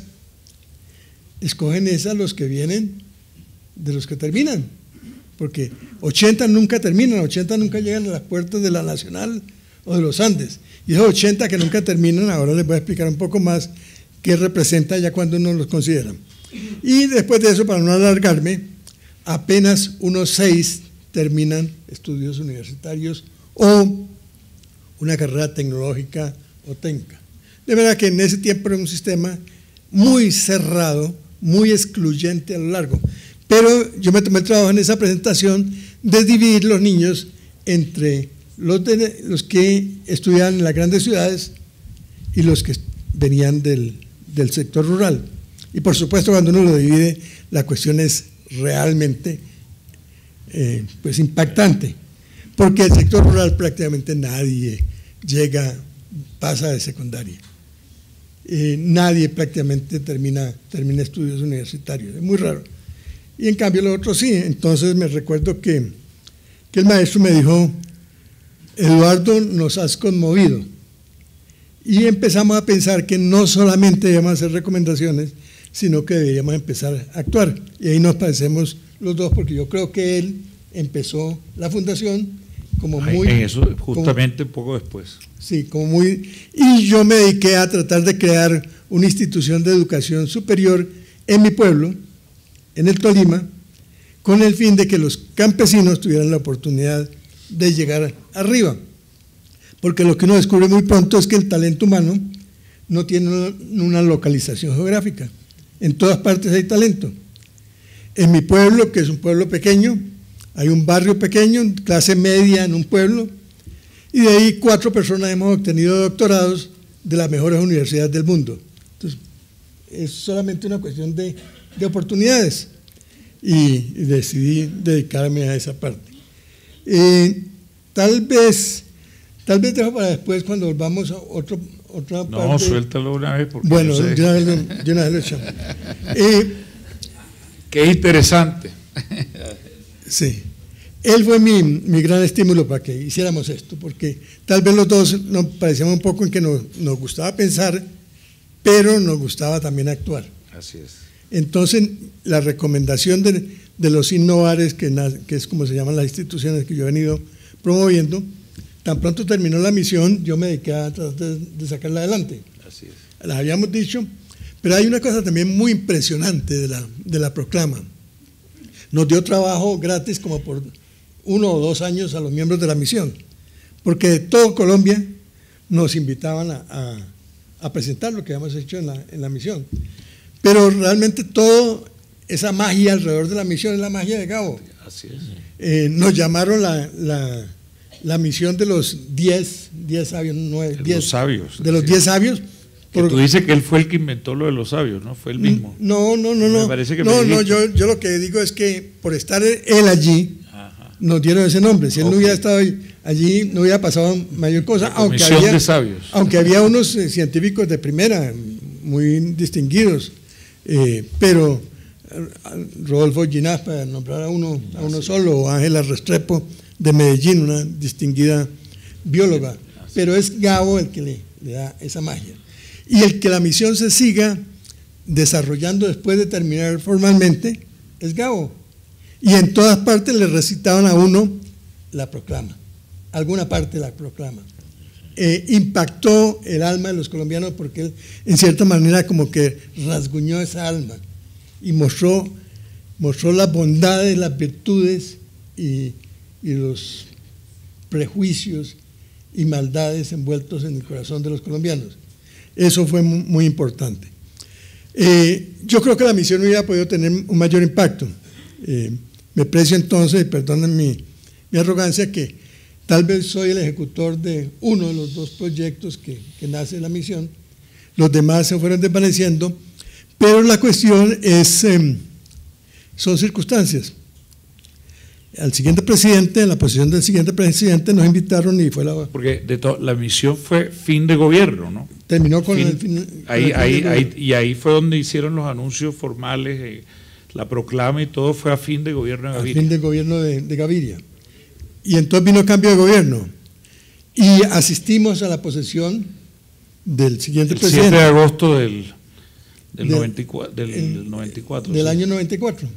escogen esas los que vienen de los que terminan, porque ochenta nunca terminan, ochenta nunca llegan a las puertas de la Nacional o de los Andes, y esos ochenta que nunca terminan, ahora les voy a explicar un poco más qué representa ya cuando uno los considera. Y después de eso, para no alargarme, apenas unos seis terminan estudios universitarios o una carrera tecnológica o técnica. De verdad que en ese tiempo era un sistema muy cerrado, muy excluyente a lo largo. Pero yo me tomé el trabajo en esa presentación de dividir los niños entre los, de, los que estudiaban en las grandes ciudades y los que venían del, del sector rural. Y por supuesto, cuando uno lo divide, la cuestión es realmente eh, pues impactante, porque el sector rural prácticamente nadie llega, pasa de secundaria. Eh, nadie prácticamente termina, termina estudios universitarios, es muy raro. Y en cambio los otros sí. Entonces me recuerdo que, que el maestro me dijo: Eduardo, nos has conmovido. Y empezamos a pensar que no solamente debíamos hacer recomendaciones, sino que deberíamos empezar a actuar. Y ahí nos parecemos los dos, porque yo creo que él empezó la fundación como muy… En eso justamente como, un poco después. Sí, como muy… Y yo me dediqué a tratar de crear una institución de educación superior en mi pueblo, en el Tolima, con el fin de que los campesinos tuvieran la oportunidad de llegar arriba. Porque lo que uno descubre muy pronto es que el talento humano no tiene una, una localización geográfica. En todas partes hay talento. En mi pueblo, que es un pueblo pequeño, hay un barrio pequeño, clase media en un pueblo, y de ahí cuatro personas hemos obtenido doctorados de las mejores universidades del mundo. Entonces, es solamente una cuestión de, de oportunidades, y, y decidí dedicarme a esa parte. Eh, tal vez, tal vez dejo para después cuando volvamos a otro, otra no, parte. No, suéltalo una vez. Porque bueno, yo sé. de una vez lo, de una vez lo echamos. Eh, Qué interesante. Sí, él fue mi, mi gran estímulo para que hiciéramos esto, porque tal vez los dos nos parecíamos un poco en que nos, nos gustaba pensar, pero nos gustaba también actuar. Así es. Entonces, la recomendación de, de los innovares, que, que es como se llaman las instituciones que yo he venido promoviendo, tan pronto terminó la misión, yo me dediqué a tratar de, de sacarla adelante. Así es. Las habíamos dicho, Pero hay una cosa también muy impresionante de la, de la proclama. Nos dio trabajo gratis como por uno o dos años a los miembros de la misión, porque de todo Colombia nos invitaban a, a, a presentar lo que habíamos hecho en la, en la misión. Pero realmente toda esa magia alrededor de la misión es la magia de Gabo. Así es. Eh, nos llamaron la, la, la misión de los diez, diez sabios, nueve, De diez, los sabios. de los sí. diez sabios. Que Por- tú dices que él fue el que inventó lo de los sabios, ¿no? Fue el mismo. No, no, no, no. Me parece que no, me no, dijiste. yo, yo lo que digo es que por estar él allí, Ajá. nos dieron ese nombre. Si él Ok. no hubiera estado allí, no hubiera pasado mayor cosa. La Aunque comisión había, de sabios. aunque había unos eh, científicos de primera, muy distinguidos, eh, pero eh, Rodolfo Ginás, para nombrar a uno, a uno solo, o Ángela Restrepo de Medellín, una distinguida bióloga. Pero es Gabo el que le, le da esa magia. Y el que la misión se siga desarrollando después de terminar formalmente es Gabo. Y en todas partes le recitaban a uno la proclama, alguna parte de la proclama. Eh, impactó el alma de los colombianos porque él, en cierta manera, como que rasguñó esa alma y mostró, mostró las bondades, las virtudes y, y los prejuicios y maldades envueltos en el corazón de los colombianos. Eso fue muy, muy importante. Eh, yo creo que la misión hubiera podido tener un mayor impacto. Eh, me precio entonces, y perdonen mi, mi arrogancia, que tal vez soy el ejecutor de uno de los dos proyectos que, que nace la misión. Los demás se fueron desvaneciendo, pero la cuestión es, eh, son circunstancias. Al siguiente presidente, en la posición del siguiente presidente, nos invitaron y fue la... Porque de to- la misión fue fin de gobierno, ¿no? Terminó con Fin- el fin. con ahí, el fin ahí, de- ahí, y ahí fue donde hicieron los anuncios formales, eh, la proclama y todo fue a fin de gobierno de al Gaviria. fin del gobierno de, de Gaviria. Y entonces vino cambio de gobierno. Y asistimos a la posesión del siguiente El siete presidente. de agosto del, del, Del- noventa y cuatro, del, el- del noventa y cuatro. Del sí. año noventa y cuatro.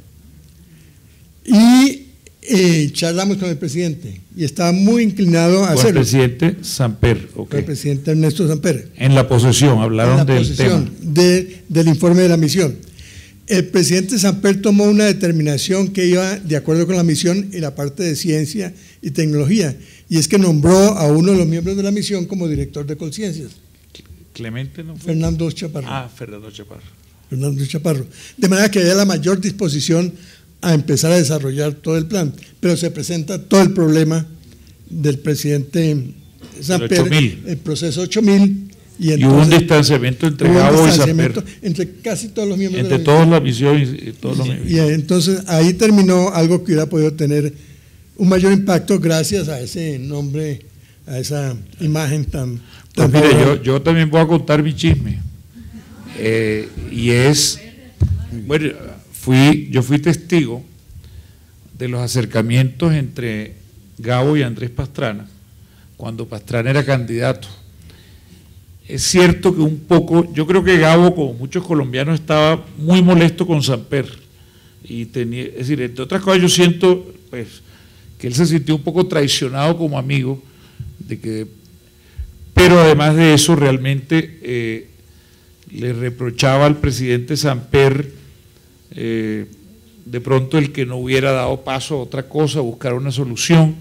Y eh, charlamos con el presidente. Y estaba muy inclinado a Con el hacerlo. presidente Samper, ok. Con el presidente Ernesto Samper. En la posesión, hablaron en la del posesión tema. de- del informe de la misión. El presidente Samper tomó una determinación que iba de acuerdo con la misión en la parte de ciencia y tecnología, y es que nombró a uno de los miembros de la misión como director de Colciencias, Clemente, ¿no? fue? Fernando Chaparro. Ah, Fernando Chaparro. Fernando Chaparro. De manera que había la mayor disposición a empezar a desarrollar todo el plan, pero se presenta todo el problema del presidente Samper, ocho mil. el proceso ocho mil, y Y hubo un entonces distanciamiento entre hubo un Gabo y distanciamiento Samper, entre casi todos los miembros entre de la todos la misión y, y todos los Y miembros. entonces ahí terminó algo que hubiera podido tener un mayor impacto gracias a ese nombre, a esa imagen tan... Pues tan mire, favorable. yo, yo también voy a contar mi chisme. Eh, y es, bueno, fui, yo fui testigo de los acercamientos entre Gabo y Andrés Pastrana, cuando Pastrana era candidato. Es cierto que un poco, yo creo que Gabo, como muchos colombianos, estaba muy molesto con Samper. Y tenía, es decir, entre otras cosas, yo siento pues, que él se sintió un poco traicionado como amigo, de que, pero además de eso, realmente eh, le reprochaba al presidente Samper eh, de pronto el que no hubiera dado paso a otra cosa, a buscar una solución,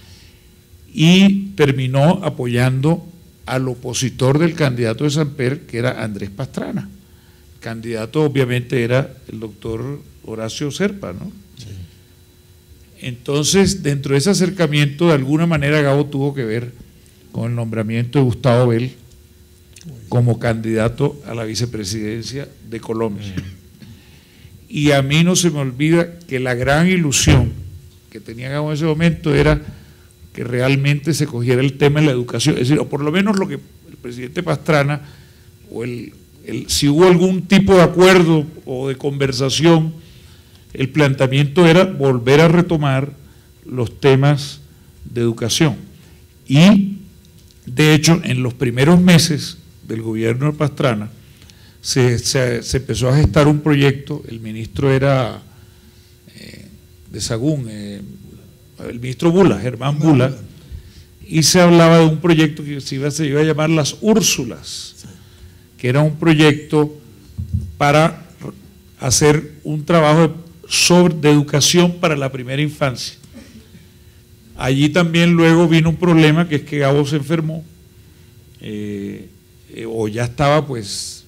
y terminó apoyando al opositor del candidato de Samper, que era Andrés Pastrana. El candidato obviamente era el doctor Horacio Serpa, ¿no? Sí. Entonces, dentro de ese acercamiento, de alguna manera Gabo tuvo que ver con el nombramiento de Gustavo Bell como candidato a la vicepresidencia de Colombia. Y a mí no se me olvida que la gran ilusión que tenía Gabo en ese momento era que realmente se cogiera el tema de la educación, es decir, o por lo menos lo que el presidente Pastrana, o el, el, si hubo algún tipo de acuerdo o de conversación, el planteamiento era volver a retomar los temas de educación. Y, de hecho, en los primeros meses del gobierno de Pastrana, se, se, se empezó a gestar un proyecto, el ministro era eh, de Sagún, eh, el ministro Bula, Germán Bula, y se hablaba de un proyecto que se iba, se iba a llamar Las Úrsulas, que era un proyecto para hacer un trabajo sobre, de educación para la primera infancia. Allí también luego vino un problema, que es que Gabo se enfermó, eh, eh, o ya estaba pues,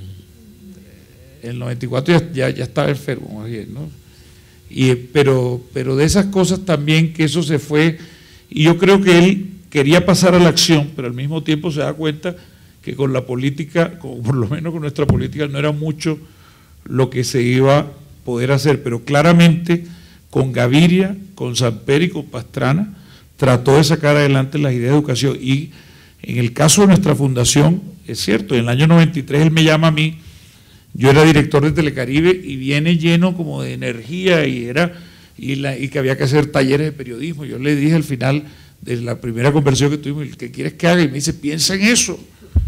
en el noventa y cuatro ya, ya, ya estaba enfermo, más bien, ¿no? Y, pero, pero de esas cosas también, que eso se fue, y yo creo que él quería pasar a la acción, pero al mismo tiempo se da cuenta que con la política, con, por lo menos con nuestra política, no era mucho lo que se iba a poder hacer, pero claramente con Gaviria, con Samper y con Pastrana trató de sacar adelante las ideas de educación. Y en el caso de nuestra fundación, es cierto, en el año noventa y tres él me llama a mí, yo era director de Telecaribe y viene lleno como de energía y era y, la, y que había que hacer talleres de periodismo. Yo le dije al final de la primera conversación que tuvimos, ¿qué quieres que haga? Y me dice, piensa en eso.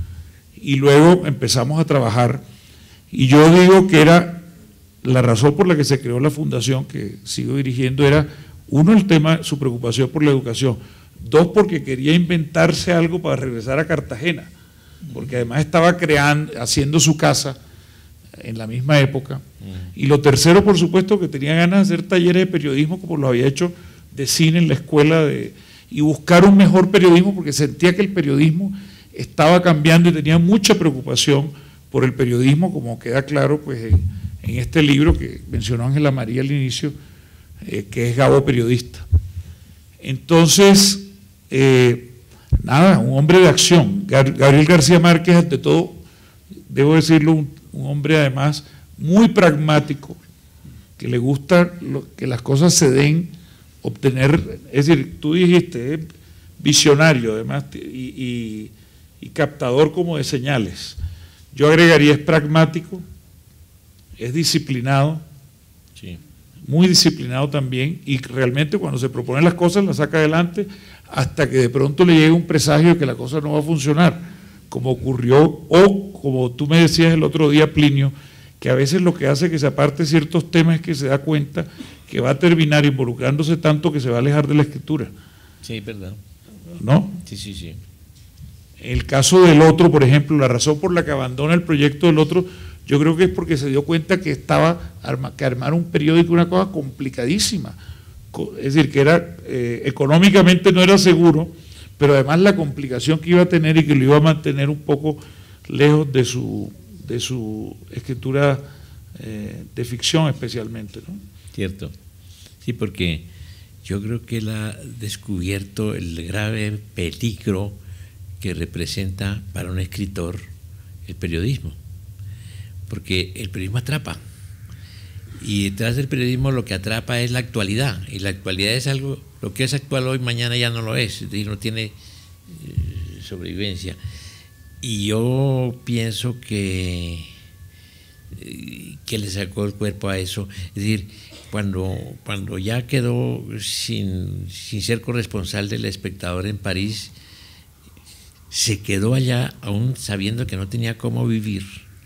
Y luego empezamos a trabajar. Y yo digo que era la razón por la que se creó la fundación, que sigo dirigiendo, era, uno, el tema, su preocupación por la educación, dos, porque quería inventarse algo para regresar a Cartagena, porque además estaba creando, haciendo su casa en la misma época, y lo tercero, por supuesto, que tenía ganas de hacer talleres de periodismo como lo había hecho de cine en la escuela, de, y buscar un mejor periodismo, porque sentía que el periodismo estaba cambiando y tenía mucha preocupación por el periodismo, como queda claro pues en, en este libro que mencionó Ángela María al inicio, eh, que es Gabo Periodista. Entonces, eh, nada, un hombre de acción. Gabriel García Márquez, ante todo, debo decirlo, un, un hombre además muy pragmático, que le gusta lo, que las cosas se den, obtener, es decir, tú dijiste, es visionario además y, y, y captador como de señales. Yo agregaría, es pragmático, es disciplinado, sí, muy disciplinado también, y realmente cuando se proponen las cosas las saca adelante hasta que de pronto le llegue un presagio de que la cosa no va a funcionar, como ocurrió, o como tú me decías el otro día, Plinio, que a veces lo que hace que se aparte ciertos temas es que se da cuenta que va a terminar involucrándose tanto que se va a alejar de la escritura. Sí, verdad. ¿No? Sí, sí, sí. El caso del otro, por ejemplo, la razón por la que abandona el proyecto del otro, yo creo que es porque se dio cuenta que estaba arma, que armar un periódico una cosa complicadísima, es decir, que era eh, económicamente no era seguro, pero además la complicación que iba a tener y que lo iba a mantener un poco lejos de su, de su escritura eh, de ficción especialmente, ¿no? Cierto, sí, porque yo creo que él ha descubierto el grave peligro que representa para un escritor el periodismo, porque el periodismo atrapa, y detrás del periodismo lo que atrapa es la actualidad, y la actualidad es algo, lo que es actual hoy, mañana ya no lo es, es decir, no tiene eh, sobrevivencia. Y yo pienso que, eh, que le sacó el cuerpo a eso, es decir, cuando, cuando ya quedó sin, sin ser corresponsal del Espectador en París, se quedó allá aún sabiendo que no tenía cómo vivir,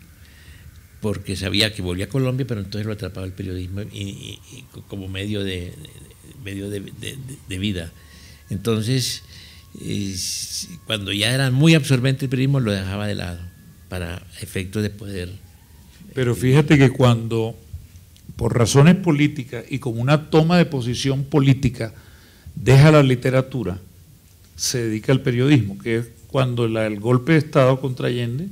porque sabía que volvía a Colombia, pero entonces lo atrapaba el periodismo y, y, y como medio de, de, medio de, de, de vida. Entonces, eh, cuando ya era muy absorbente el periodismo, lo dejaba de lado para efectos de poder. Pero fíjate que cuando, por razones políticas y como una toma de posición política, deja la literatura, se dedica al periodismo, que es cuando la, el golpe de Estado contra Allende,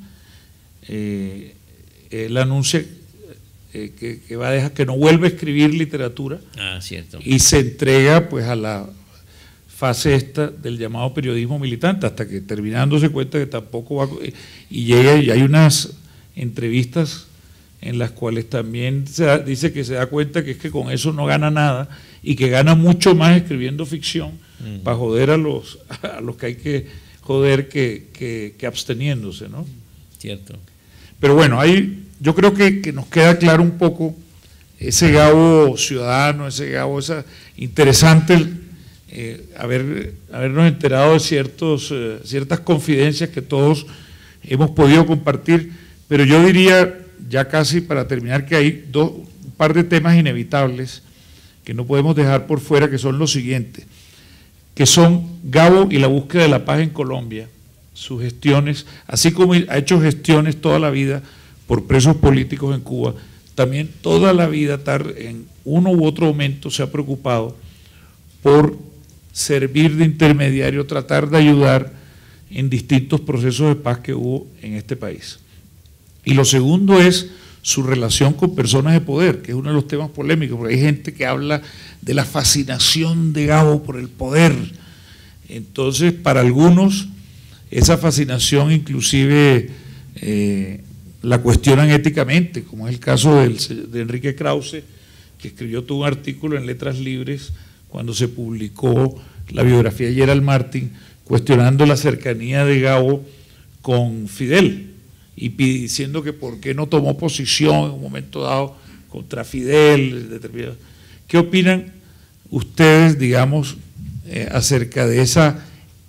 eh, él anuncia eh, que, que va a dejar, que no vuelve a escribir literatura. Ah, cierto. Y se entrega pues a la fase esta del llamado periodismo militante, hasta que terminándose cuenta que tampoco va, y llega y hay unas entrevistas en las cuales también se da, dice que se da cuenta que es que con eso no gana nada y que gana mucho más escribiendo ficción mm. para joder a los, a los que hay que joder que, que, que absteniéndose, ¿no? Cierto. Pero bueno, ahí yo creo que, que nos queda claro un poco ese Gabo ciudadano, ese Gabo, esa interesante eh, haber, habernos enterado de ciertos, eh, ciertas confidencias que todos hemos podido compartir, pero yo diría, ya casi para terminar, que hay dos, un par de temas inevitables que no podemos dejar por fuera, que son los siguientes, que son Gabo y la búsqueda de la paz en Colombia, sus gestiones, así como ha hecho gestiones toda la vida por presos políticos en Cuba, también toda la vida, en uno u otro momento, se ha preocupado por servir de intermediario, tratar de ayudar en distintos procesos de paz que hubo en este país. Y lo segundo es su relación con personas de poder, que es uno de los temas polémicos, porque hay gente que habla de la fascinación de Gabo por el poder. Entonces, para algunos, esa fascinación inclusive eh, la cuestionan éticamente, como es el caso del, de Enrique Krause, que escribió todo un artículo en Letras Libres cuando se publicó la biografía de Gerald Martin, cuestionando la cercanía de Gabo con Fidel y diciendo que por qué no tomó posición en un momento dado contra Fidel. ¿Qué opinan ustedes, digamos, eh, acerca de esa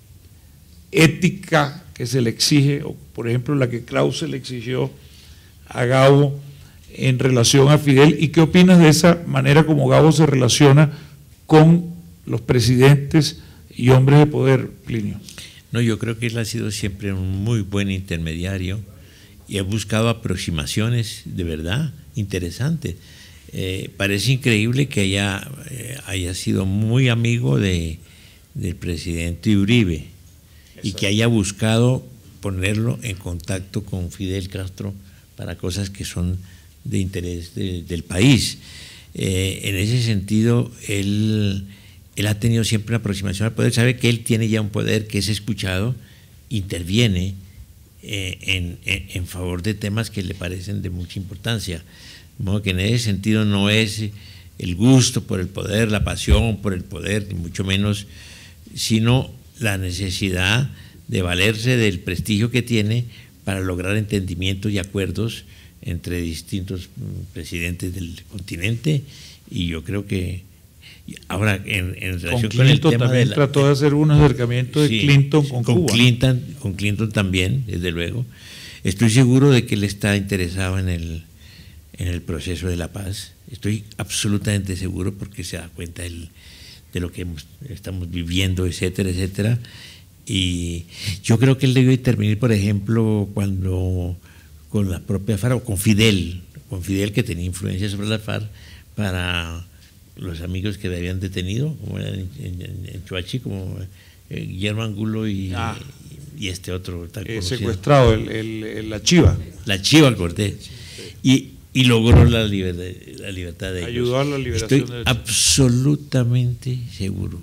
ética que se le exige, o por ejemplo la que Krause le exigió a Gabo en relación a Fidel, y qué opinas de esa manera como Gabo se relaciona con los presidentes y hombres de poder, Plinio? No, yo creo que él ha sido siempre un muy buen intermediario y ha buscado aproximaciones de verdad interesantes. Eh, parece increíble que haya, eh, haya sido muy amigo de, del presidente Uribe. Exacto. Y que haya buscado ponerlo en contacto con Fidel Castro para cosas que son de interés de, del país. Eh, en ese sentido, él, él ha tenido siempre una aproximación al poder, sabe que él tiene ya un poder que es escuchado, interviene eh, en, en, en favor de temas que le parecen de mucha importancia. De modo que en ese sentido no es el gusto por el poder, la pasión por el poder, ni mucho menos, sino la necesidad de valerse del prestigio que tiene para lograr entendimientos y acuerdos entre distintos presidentes del continente. Y yo creo que ahora en, en relación con, con el tema también de la, trató de hacer un acercamiento de sí, Clinton con, con Cuba. Clinton, con Clinton también, desde luego. Estoy seguro de que él está interesado en el, en el proceso de la paz. Estoy absolutamente seguro, porque se da cuenta el, de lo que hemos, estamos viviendo, etcétera, etcétera. Y yo creo que él debió intervenir, por ejemplo, cuando con la propia FARC, o con Fidel, con Fidel, que tenía influencia sobre la FARC, para los amigos que le habían detenido, como eran en, en, en Chuachi, como eh, Guillermo Angulo y, ah, y este otro tan eh, secuestrado, el, el, el, la Chiva. La Chiva Cortés. Y, y logró la libertad, la libertad de ellos. Ayudó a la liberación. Estoy de absolutamente seguro.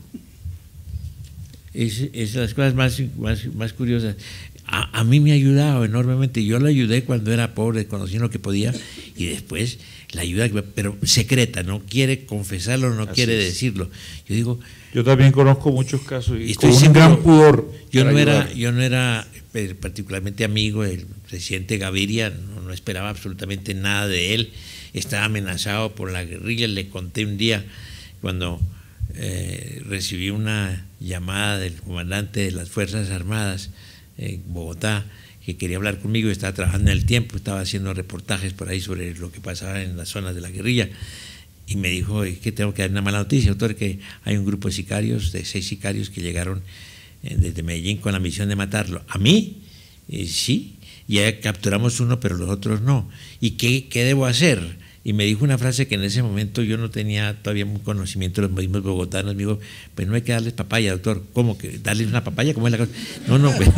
Es, es las cosas más, más, más curiosas. A, a mí me ha ayudado enormemente. Yo lo ayudé cuando era pobre, conociendo lo que podía, y después la ayuda, pero secreta, no quiere confesarlo, no Así quiere es. decirlo. Yo digo, yo también conozco muchos casos y estoy con un gran pudor. Yo no era, yo no era particularmente amigo del presidente Gaviria, no, no esperaba absolutamente nada de él. Estaba amenazado por la guerrilla. Le conté un día cuando eh, recibí una llamada del comandante de las Fuerzas Armadas en Bogotá, que quería hablar conmigo. Estaba trabajando en El Tiempo, estaba haciendo reportajes por ahí sobre lo que pasaba en las zonas de la guerrilla, y me dijo que tengo que dar una mala noticia, doctor, que hay un grupo de sicarios, de seis sicarios que llegaron desde Medellín con la misión de matarlo. ¿A mí? Eh, sí, ya capturamos uno, pero los otros no. ¿Y qué, qué debo hacer? Y me dijo una frase que en ese momento yo no tenía todavía un conocimiento de los mismos bogotanos. Me dijo, pues no hay que darles papaya, doctor. ¿Cómo que darles una papaya? ¿Cómo es la cosa? No, no, pues.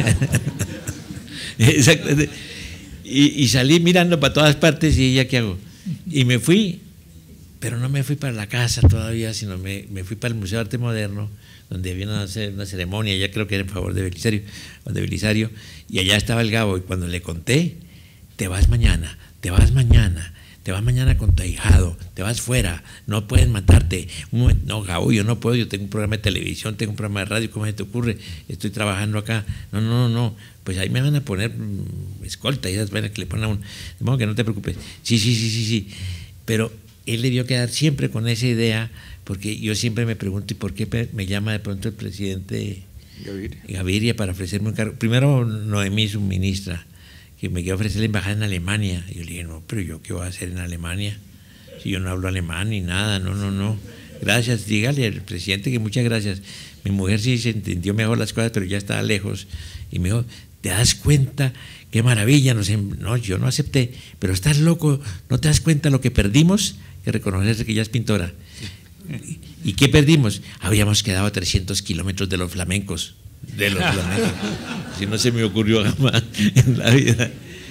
Exactamente. Y, y salí mirando para todas partes, y ¿ya qué hago? Y me fui, pero no me fui para la casa todavía, sino me, me fui para el Museo de Arte Moderno, donde había una, una ceremonia, ya creo que era en favor de Belisario, de Belisario, y allá estaba el Gabo. Y cuando le conté, te vas mañana, te vas mañana, te vas mañana con tu ahijado, te vas fuera, no pueden matarte. No, Gabo, yo no puedo, yo tengo un programa de televisión, tengo un programa de radio, ¿cómo se te ocurre? Estoy trabajando acá. No, no, no, no, pues ahí me van a poner mmm, escolta y esas vainas que le ponen a un... De modo que no te preocupes. Sí, sí, sí, sí, sí. Pero él debió quedar siempre con esa idea, porque yo siempre me pregunto, ¿y por qué me llama de pronto el presidente Gaviria, Gaviria para ofrecerme un cargo? Primero, Noemí, su ministra, que me quiere ofrecer la embajada en Alemania. Y yo le dije, no, pero yo qué voy a hacer en Alemania si yo no hablo alemán ni nada. No, no, no. Gracias, dígale al presidente que muchas gracias. Mi mujer sí se entendió mejor las cosas, pero ya estaba lejos. Y me dijo, ¿te das cuenta? Qué maravilla, no, sé, no, yo no acepté, pero estás loco, ¿no te das cuenta lo que perdimos? Que reconocerse que ella es pintora. ¿Y, ¿Y qué perdimos? Habíamos quedado a trescientos kilómetros de los flamencos, de los flamencos. Si no se me ocurrió jamás en la vida.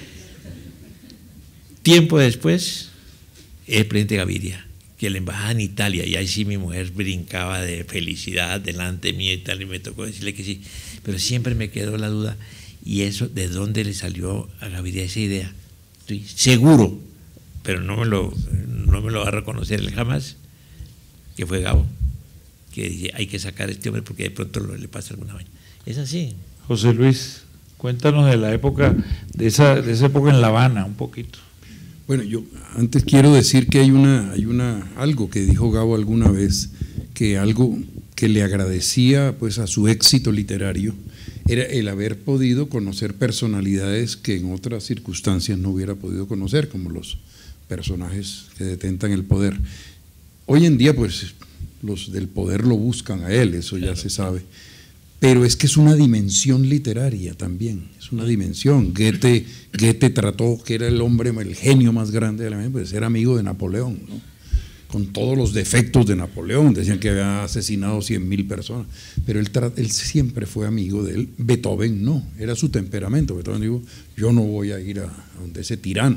Tiempo después, el presidente Gaviria, que la embajada en Italia, y ahí sí mi mujer brincaba de felicidad delante mío y tal, y me tocó decirle que sí, pero siempre me quedó la duda. Y eso, ¿de dónde le salió a Gaviria esa idea? Estoy seguro, pero no me lo, no me lo va a reconocer él jamás, que fue Gabo, que dice, hay que sacar a este hombre porque de pronto le pasa alguna vaina. Es así. José Luis, cuéntanos de la época, de esa, de esa época en La Habana, un poquito. Bueno, yo antes quiero decir que hay una, hay una, algo que dijo Gabo alguna vez, que algo que le agradecía pues a su éxito literario, era el haber podido conocer personalidades que en otras circunstancias no hubiera podido conocer, como los personajes que detentan el poder. Hoy en día, pues, los del poder lo buscan a él, eso ya se sabe, pero es que es una dimensión literaria también, es una dimensión. Goethe, Goethe trató, que era el hombre, el genio más grande de la mente, pues era amigo de Napoleón, ¿no? Con todos los defectos de Napoleón, decían que había asesinado cien mil personas, pero él, él siempre fue amigo de él. Beethoven no, era su temperamento. Beethoven dijo, yo no voy a ir a, a donde ese tirano,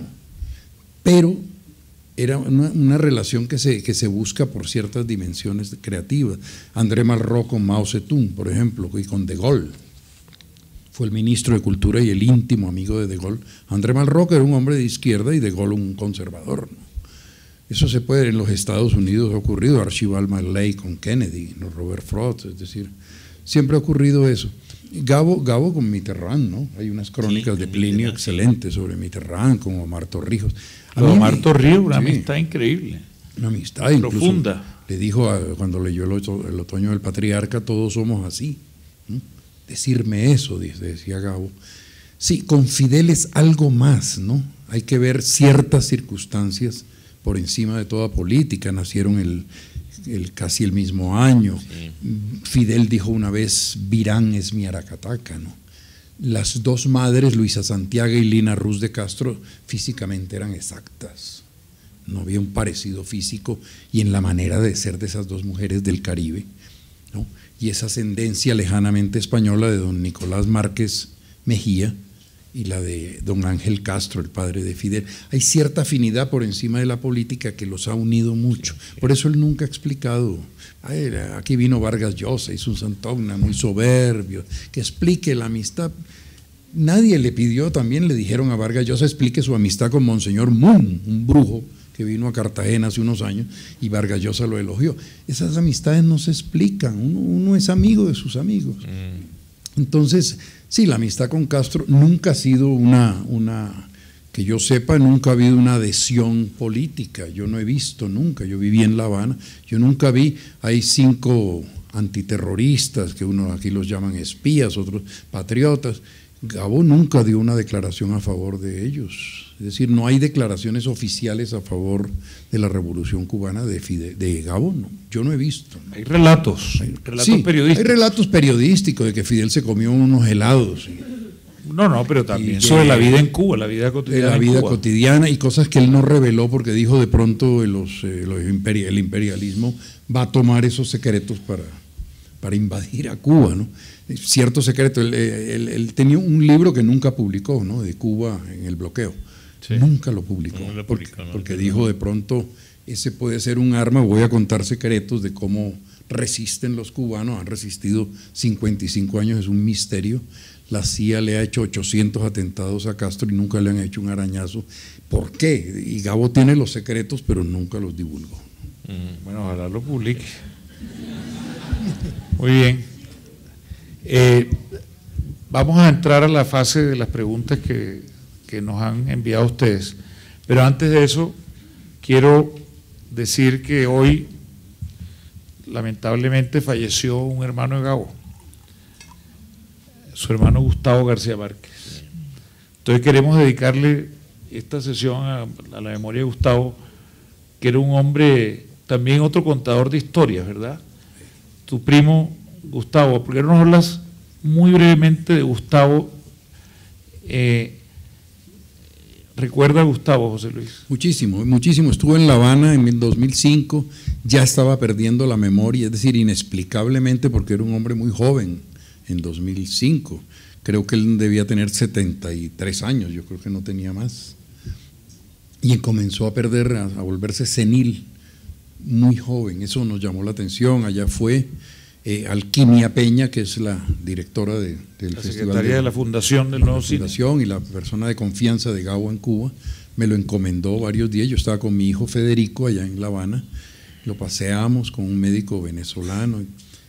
pero era una, una relación que se, que se busca por ciertas dimensiones creativas. André Malraux con Mao Zedong, por ejemplo, y con De Gaulle, fue el ministro de Cultura y el íntimo amigo de De Gaulle. André Malraux era un hombre de izquierda y De Gaulle un conservador, ¿no? Eso se puede, en los Estados Unidos ha ocurrido, Archibald Marley con Kennedy, ¿no? Robert Frost, es decir, siempre ha ocurrido eso. Gabo, Gabo con Mitterrand, ¿no? Hay unas crónicas sí, de Plinio excelentes sobre Mitterrand, con Omar Torrijos. Pero Omar Torrijos, una sí, amistad increíble. Una amistad profunda. Le dijo a, cuando leyó el, el Otoño del Patriarca, todos somos así, ¿no? Decirme eso, decía Gabo. Sí, con Fidel es algo más, ¿no? Hay que ver ciertas circunstancias por encima de toda política. Nacieron el, el, casi el mismo año. Sí. Fidel dijo una vez, Virán es mi Aracataca, ¿no? Las dos madres, Luisa Santiago y Lina Ruz de Castro, físicamente eran exactas. No había un parecido físico y en la manera de ser de esas dos mujeres del Caribe, ¿no? Y esa ascendencia lejanamente española de don Nicolás Márquez Mejía y la de don Ángel Castro, el padre de Fidel. Hay cierta afinidad por encima de la política que los ha unido mucho. Por eso él nunca ha explicado, ay, aquí vino Vargas Llosa, hizo un Santogna muy soberbio, que explique la amistad. Nadie le pidió, también le dijeron a Vargas Llosa, explique su amistad con Monseñor Moon, un brujo que vino a Cartagena hace unos años, y Vargas Llosa lo elogió. Esas amistades no se explican, uno, uno es amigo de sus amigos. Entonces, sí, la amistad con Castro nunca ha sido una, una, que yo sepa, nunca ha habido una adhesión política. Yo no he visto nunca, yo viví en La Habana, yo nunca vi, hay cinco antiterroristas, que uno aquí los llaman espías, otros patriotas. Gabo nunca dio una declaración a favor de ellos. Es decir, no hay declaraciones oficiales a favor de la Revolución Cubana de, Fidel, de Gabo, no, yo no he visto. Hay relatos, hay relatos sí, periodísticos. Hay relatos periodísticos de que Fidel se comió unos helados. No, no, pero también sobre la vida en Cuba, la vida cotidiana. La vida en Cuba. cotidiana y cosas que él no reveló porque dijo de pronto los, eh, los imperi el imperialismo va a tomar esos secretos para, para invadir a Cuba, ¿no? Cierto secreto, él, él, él tenía un libro que nunca publicó, ¿no? De Cuba en el bloqueo. Sí. Nunca lo publicó, no lo publicó porque, no, porque no. dijo de pronto, ese puede ser un arma, voy a contar secretos de cómo resisten los cubanos, han resistido cincuenta y cinco años, es un misterio. La C I A le ha hecho ochocientos atentados a Castro y nunca le han hecho un arañazo. ¿Por qué? Y Gabo tiene los secretos, pero nunca los divulgó. Bueno, ojalá lo publique. Muy bien. Eh, vamos a entrar a la fase de las preguntas que, que nos han enviado ustedes, pero antes de eso quiero decir que hoy lamentablemente falleció un hermano de Gabo, su hermano Gustavo García Márquez. Entonces queremos dedicarle esta sesión a, a la memoria de Gustavo, que era un hombre, también otro contador de historias, ¿verdad? Tu primo Gustavo, ¿por qué no nos hablas muy brevemente de Gustavo Eh, ¿Recuerda a Gustavo, José Luis? Muchísimo, muchísimo. Estuvo en La Habana en el dos mil cinco, ya estaba perdiendo la memoria, es decir, inexplicablemente, porque era un hombre muy joven en dos mil cinco. Creo que él debía tener setenta y tres años, yo creo que no tenía más. Y comenzó a perder, a, a volverse senil, muy joven. Eso nos llamó la atención. Allá fue eh, Alquimia Peña, que es la directora de, del la Festival. Secretaría de, de la Fundación del Nuevo Cine. Fundación y la persona de confianza de Gabo en Cuba, me lo encomendó varios días. Yo estaba con mi hijo Federico allá en La Habana, lo paseamos con un médico venezolano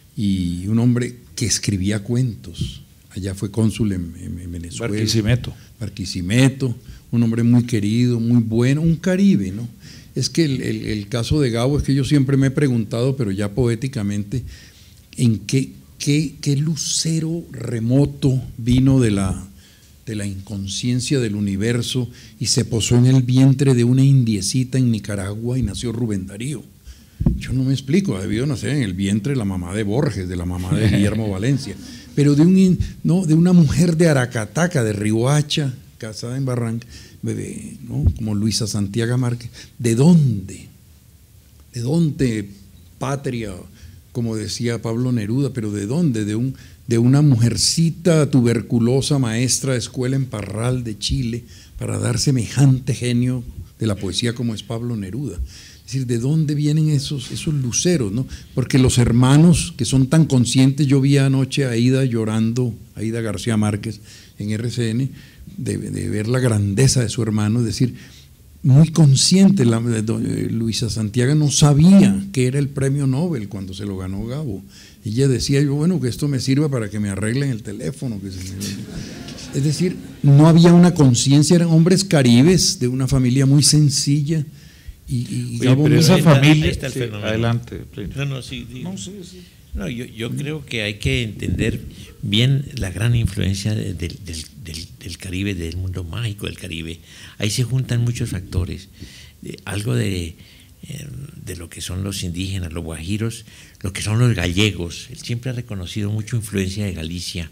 y un hombre que escribía cuentos. Allá fue cónsul en, en, en Venezuela. Barquisimeto. Barquisimeto, un hombre muy querido, muy bueno, un Caribe, ¿no? Es que el, el, el caso de Gabo es que yo siempre me he preguntado, pero ya poéticamente, en qué, qué, qué lucero remoto vino de la, de la inconsciencia del universo y se posó en el vientre de una indiecita en Nicaragua y nació Rubén Darío. Yo no me explico, ha debido nacer en el vientre de la mamá de Borges, de la mamá de Guillermo Valencia, pero de, un, no, de una mujer de Aracataca, de Riohacha, casada en Barranca, bebé, ¿no? Como Luisa Santiago Márquez. ¿De dónde? ¿De dónde, patria? Como decía Pablo Neruda, pero ¿de dónde? De, un, de una mujercita tuberculosa, maestra de escuela en Parral de Chile, para dar semejante genio de la poesía como es Pablo Neruda. Es decir, ¿de dónde vienen esos, esos luceros, ¿no? Porque los hermanos que son tan conscientes, yo vi anoche a Aida llorando, Aida García Márquez en R C N, de, de ver la grandeza de su hermano, es decir, muy consciente. La, de, Luisa Santiago no sabía que era el premio Nobel cuando se lo ganó Gabo. Ella decía, yo, bueno, que esto me sirva para que me arreglen el teléfono. Que se me... Es decir, no había una conciencia, eran hombres caribes de una familia muy sencilla. Y, y Oye, pero esa está, familia, está el sí, fenómeno. Adelante. No, no, sí, digo. No, sí, sí. No, yo, yo creo que hay que entender bien la gran influencia del, del, del, del Caribe, del mundo mágico del Caribe. Ahí se juntan muchos factores. Eh, algo de, eh, de lo que son los indígenas, los guajiros, lo que son los gallegos. Él siempre ha reconocido mucha influencia de Galicia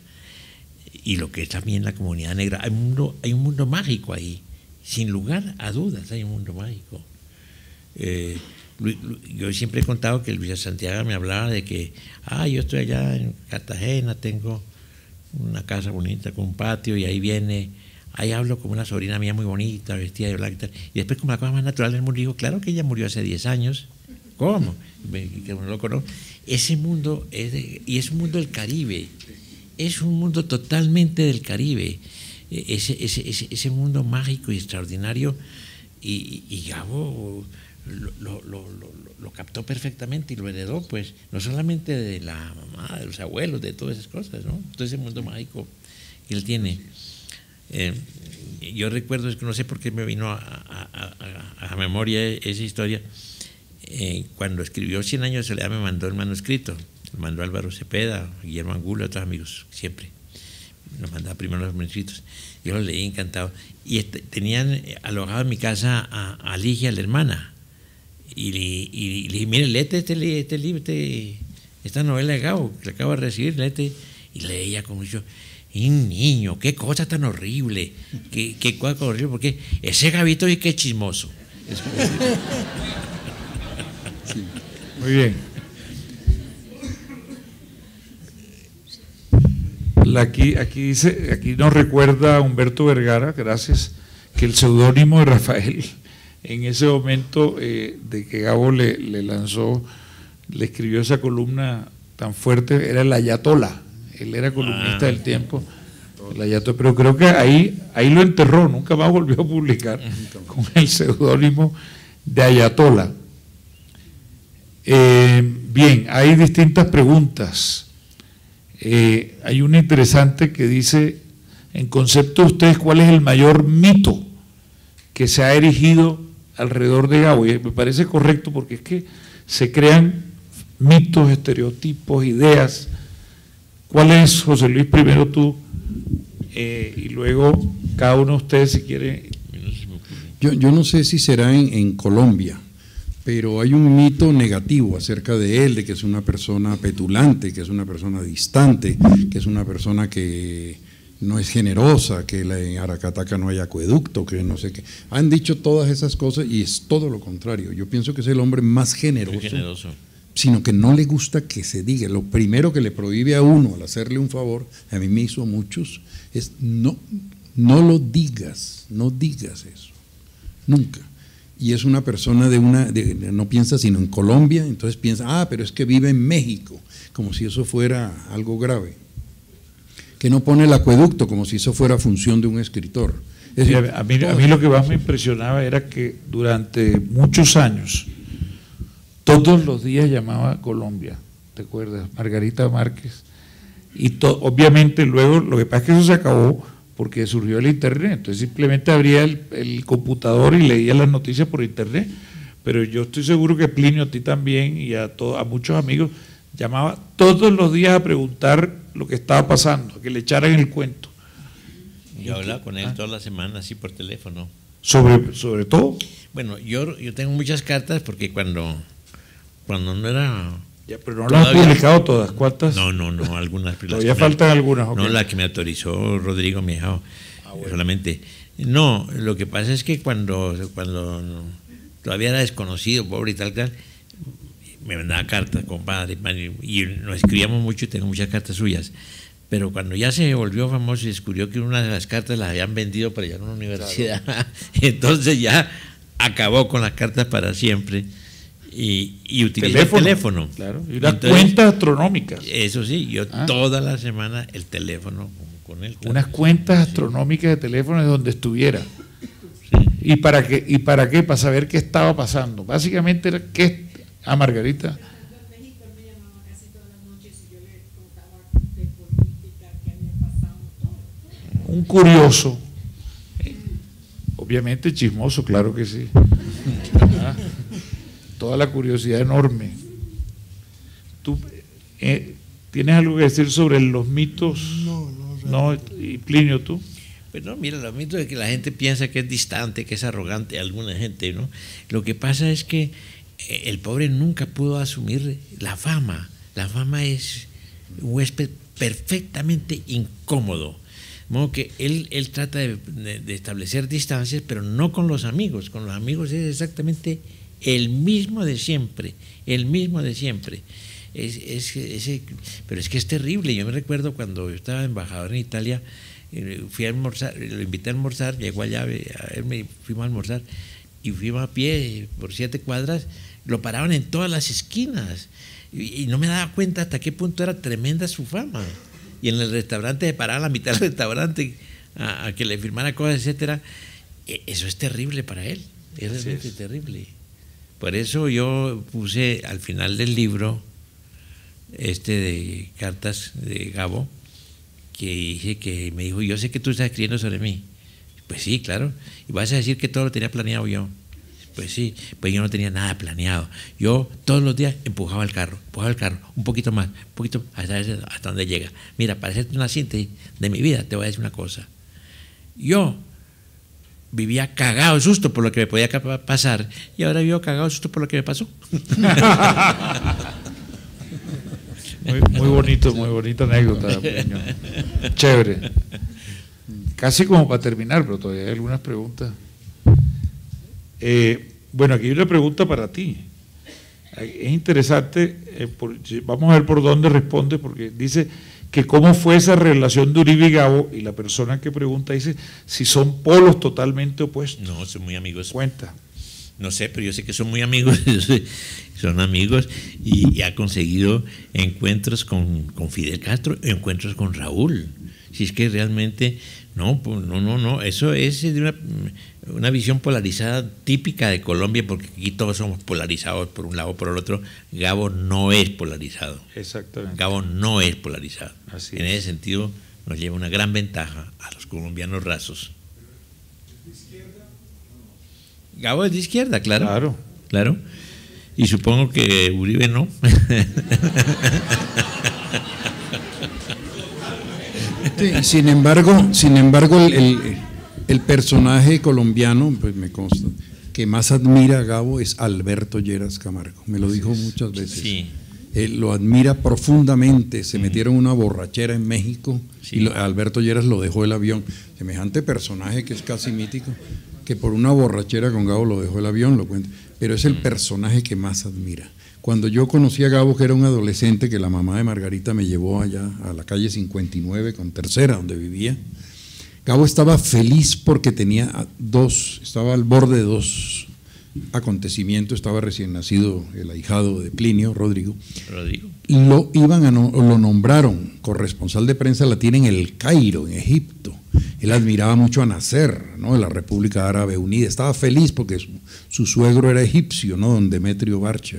y lo que es también la comunidad negra. Hay un mundo, hay un mundo mágico ahí. Sin lugar a dudas hay un mundo mágico. Eh, yo siempre he contado que Luisa Santiago me hablaba de que, ah, yo estoy allá en Cartagena, tengo una casa bonita con un patio y ahí viene, ahí hablo con una sobrina mía muy bonita, vestida de blanco y tal. Y después, como la cosa más natural del mundo, digo, claro que ella murió hace diez años. ¿Cómo? Que uno lo conoce. Ese mundo, es de, y es un mundo del Caribe, es un mundo totalmente del Caribe, ese, ese, ese, ese mundo mágico y extraordinario, y, y Gabo Lo, lo, lo, lo, lo captó perfectamente y lo heredó, pues, no solamente de la mamá, de los abuelos, de todas esas cosas, ¿no? Todo ese mundo mágico que él tiene. Eh, yo recuerdo, es que no sé por qué me vino a, a, a, a memoria esa historia. Eh, cuando escribió Cien años de soledad me mandó el manuscrito, lo mandó Álvaro Cepeda, Guillermo Angulo, otros amigos, siempre. Nos mandaba primero los manuscritos. Yo los leí encantado. Y este, tenían alojado en mi casa a, a Ligia, la hermana. Y le, y le dije, mire, léete este libro, este, este, esta novela de Gabo, que le acabo de recibir, léete. Y leía como yo, y niño, qué cosa tan horrible, qué, qué cosa tan horrible, porque ese Gabito y qué chismoso. Sí. Muy bien. La, aquí, aquí dice, aquí nos recuerda Humberto Vergara, gracias, que el seudónimo de Rafael en ese momento eh, de que Gabo le, le lanzó, le escribió esa columna tan fuerte, era el Ayatola. Él era columnista ah, del Tiempo, el Ayatola, pero creo que ahí, ahí lo enterró, nunca más volvió a publicar con el seudónimo de Ayatola. Eh, bien, hay distintas preguntas. Eh, hay una interesante que dice, en concepto de ustedes, ¿cuál es el mayor mito que se ha erigido alrededor de Gabo? Y me parece correcto porque es que se crean mitos, estereotipos, ideas. ¿Cuál es, José Luis, primero tú eh, y luego cada uno de ustedes si quiere? Yo, yo no sé si será en, en Colombia, pero hay un mito negativo acerca de él, de que es una persona petulante, que es una persona distante, que es una persona que, no es generosa, que la, en Aracataca no hay acueducto, que no sé qué. Han dicho todas esas cosas y es todo lo contrario. Yo pienso que es el hombre más generoso, generoso, sino que no le gusta que se diga. Lo primero que le prohíbe a uno al hacerle un favor, a mí me hizo a muchos, es no, no lo digas, no digas eso, nunca. Y es una persona de una, de, no piensa sino en Colombia, entonces piensa, ah, pero es que vive en México, como si eso fuera algo grave. Que no pone el acueducto, como si eso fuera función de un escritor. Es decir, a, mí, a mí lo que más me impresionaba era que durante muchos años, todos los días llamaba a Colombia, ¿te acuerdas? Margarita Márquez. Y to, obviamente luego, lo que pasa es que eso se acabó porque surgió el internet, entonces simplemente abría el, el computador y leía las noticias por internet, pero yo estoy seguro que Plinio, a ti también y a, to, a muchos amigos, llamaba todos los días a preguntar lo que estaba pasando, a que le echaran el cuento. Yo hablaba con él toda la semana así por teléfono. ¿Sobre, sobre todo? Bueno, yo, yo tengo muchas cartas porque cuando, cuando no era... Ya, pero no las has publicado todas, ¿cuántas? No, no, no, algunas. Todavía faltan algunas. Okay. No, la que me autorizó Rodrigo Miejao, ah, bueno. solamente. No, lo que pasa es que cuando, cuando todavía era desconocido, pobre y tal, tal, me mandaba cartas, compadre, y nos escribíamos mucho y tengo muchas cartas suyas. Pero cuando ya se volvió famoso y descubrió que una de las cartas las habían vendido para allá en una universidad, claro. Entonces ya acabó con las cartas para siempre. Y, y utilizó teléfono, el teléfono. Claro, y las cuentas astronómicas. Eso sí, yo ah. toda la semana el teléfono con él. Unas cuentas sí. astronómicas de teléfono de donde estuviera. Sí. ¿Y para qué? ¿Y para qué? Para saber qué estaba pasando. Básicamente era que a Margarita. Un curioso. Obviamente chismoso, claro que sí. Ah. Toda la curiosidad enorme. ¿Tú eh, tienes algo que decir sobre los mitos? No, no. no ¿Y Plinio, tú? Pues no, mira, los mitos de que la gente piensa que es distante, que es arrogante, alguna gente, ¿no? Lo que pasa es que eh, el pobre nunca pudo asumir la fama. La fama es un huésped perfectamente incómodo. De modo que él, él trata de, de, de establecer distancias, pero no con los amigos. Con los amigos es exactamente el mismo de siempre, el mismo de siempre. Es, es, es, pero es que es terrible. Yo me recuerdo cuando yo estaba embajador en Italia, fui a almorzar, lo invité a almorzar, llegó allá, a él me fuimos a almorzar y fuimos a pie por siete cuadras, lo paraban en todas las esquinas y, y no me daba cuenta hasta qué punto era tremenda su fama. Y en el restaurante se paraban a la mitad del restaurante a, a que le firmara cosas, etcétera. Eso es terrible para él, es realmente es. terrible. Por eso yo puse al final del libro este de cartas de Gabo, que dije que me dijo, yo sé que tú estás escribiendo sobre mí. Pues sí, claro. Y vas a decir que todo lo tenía planeado yo. Pues sí, pues yo no tenía nada planeado. Yo todos los días empujaba el carro, empujaba el carro, un poquito más, un poquito hasta, hasta donde llega. Mira, para hacerte una síntesis de mi vida, te voy a decir una cosa. Yo vivía cagado de susto por lo que me podía pasar y ahora vivo cagado de susto por lo que me pasó. Muy, muy bonito, muy bonita anécdota. Chévere. Casi como para terminar, pero todavía hay algunas preguntas. Eh, bueno, aquí hay una pregunta para ti. Es interesante, eh, por, vamos a ver por dónde responde, porque dice que cómo fue esa relación de Uribe y Gabo, y la persona que pregunta dice si son polos totalmente opuestos. No, son muy amigos. Cuenta. No sé, pero yo sé que son muy amigos, son amigos, y, y ha conseguido encuentros con, con Fidel Castro, encuentros con Raúl. Si es que realmente, no, no, no, no, eso es de una, una visión polarizada típica de Colombia, porque aquí todos somos polarizados por un lado o por el otro. Gabo no es polarizado. Exactamente. Gabo no es polarizado. Así en es. ese sentido nos lleva una gran ventaja a los colombianos rasos. Gabo es de izquierda, claro. Claro. Claro. Y supongo que Uribe no. Sí, sin embargo, sin embargo el, el, el personaje colombiano, pues me consta, que más admira a Gabo es Alberto Lleras Camargo. Me lo dijo muchas veces. Sí. él lo admira profundamente. Se metieron una borrachera en México sí. y lo, Alberto Lleras lo dejó el avión. Semejante personaje que es casi mítico, que por una borrachera con Gabo lo dejó el avión, lo cuenta. Pero es el personaje que más admira. Cuando yo conocí a Gabo, que era un adolescente, que la mamá de Margarita me llevó allá a la calle cincuenta y nueve con Tercera, donde vivía, Gabo estaba feliz porque tenía dos, estaba al borde de dos acontecimientos. Estaba recién nacido el ahijado de Plinio, Rodrigo. Rodrigo. Lo iban a no, lo nombraron corresponsal de prensa latina en el Cairo, en Egipto. Él admiraba mucho a Nasser, ¿no?, de la República Árabe Unida. Estaba feliz porque su, su suegro era egipcio, ¿no?, don Demetrio Barcha.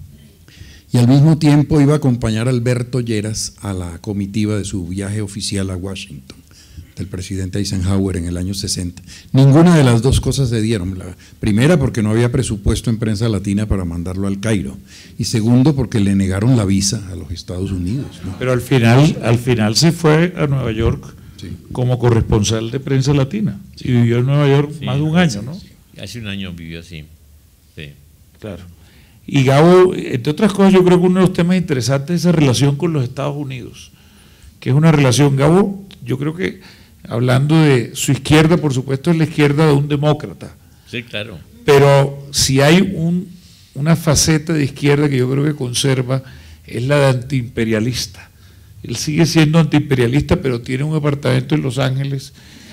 Y al mismo tiempo iba a acompañar a Alberto Lleras a la comitiva de su viaje oficial a Washington, del presidente Eisenhower en el año sesenta. Ninguna de las dos cosas se dieron. La primera, porque no había presupuesto en prensa latina para mandarlo al Cairo. Y segundo, porque le negaron la visa a los Estados Unidos, ¿no? Pero al final, al final se fue a Nueva York sí. como corresponsal de prensa latina. Sí. Y vivió en Nueva York sí, más de un año, ¿no? Sí. Hace un año vivió así. Sí. Claro. Y Gabo, entre otras cosas, yo creo que uno de los temas interesantes es esa relación con los Estados Unidos, que es una relación, Gabo, yo creo que hablando de su izquierda, por supuesto, es la izquierda de un demócrata. Sí, claro. Pero si hay un, una faceta de izquierda que yo creo que conserva, es la de antiimperialista. Él sigue siendo antiimperialista, pero tiene un apartamento en Los Ángeles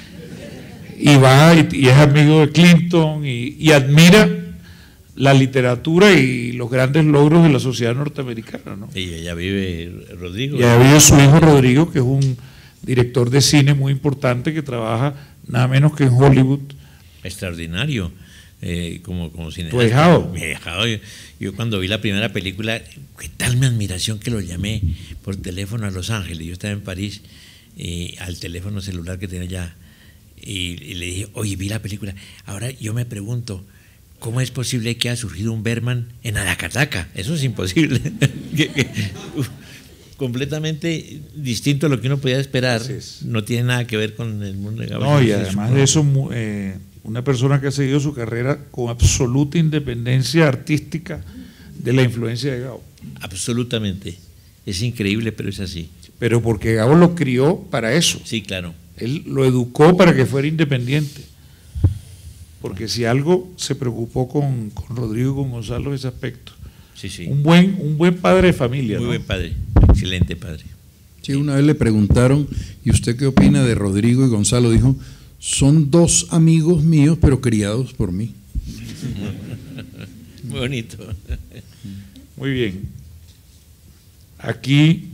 y va y, y es amigo de Clinton y, y admira la literatura y los grandes logros de la sociedad norteamericana, ¿no? Y allá vive Rodrigo. Y allá vive su hijo Rodrigo, que es un director de cine muy importante que trabaja nada menos que en Hollywood. Extraordinario, eh, como, como cineasta. Tu ahijado. Mi ahijado. Yo, yo cuando vi la primera película, qué tal mi admiración que lo llamé por teléfono a Los Ángeles. Yo estaba en París, eh, al teléfono celular que tenía allá, y, y le dije, oye, vi la película. Ahora yo me pregunto, ¿cómo es posible que haya surgido un Berman en Aracataca? Eso es imposible. Completamente distinto a lo que uno podía esperar. No tiene nada que ver con el mundo de Gabo. No, y además de eso, eh, una persona que ha seguido su carrera con absoluta independencia artística de la influencia de Gabo. Absolutamente. Es increíble, pero es así. Pero porque Gabo lo crió para eso. Sí, claro. Él lo educó para que fuera independiente. Porque si algo se preocupó con, con Rodrigo y con Gonzalo en ese aspecto. Sí, sí. Un buen, un buen padre de familia. Muy ¿no? buen padre, excelente padre. Sí, una vez le preguntaron, ¿y usted qué opina de Rodrigo y Gonzalo? Dijo, son dos amigos míos, pero criados por mí. Muy bonito. Muy bien. Aquí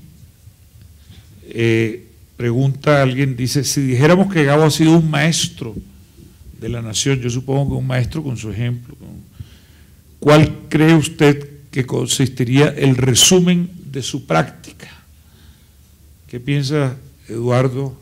eh, pregunta alguien, dice, si dijéramos que Gabo ha sido un maestro de la nación, yo supongo que un maestro con su ejemplo, ¿cuál cree usted que consistiría el resumen de su práctica? ¿Qué piensa Eduardo?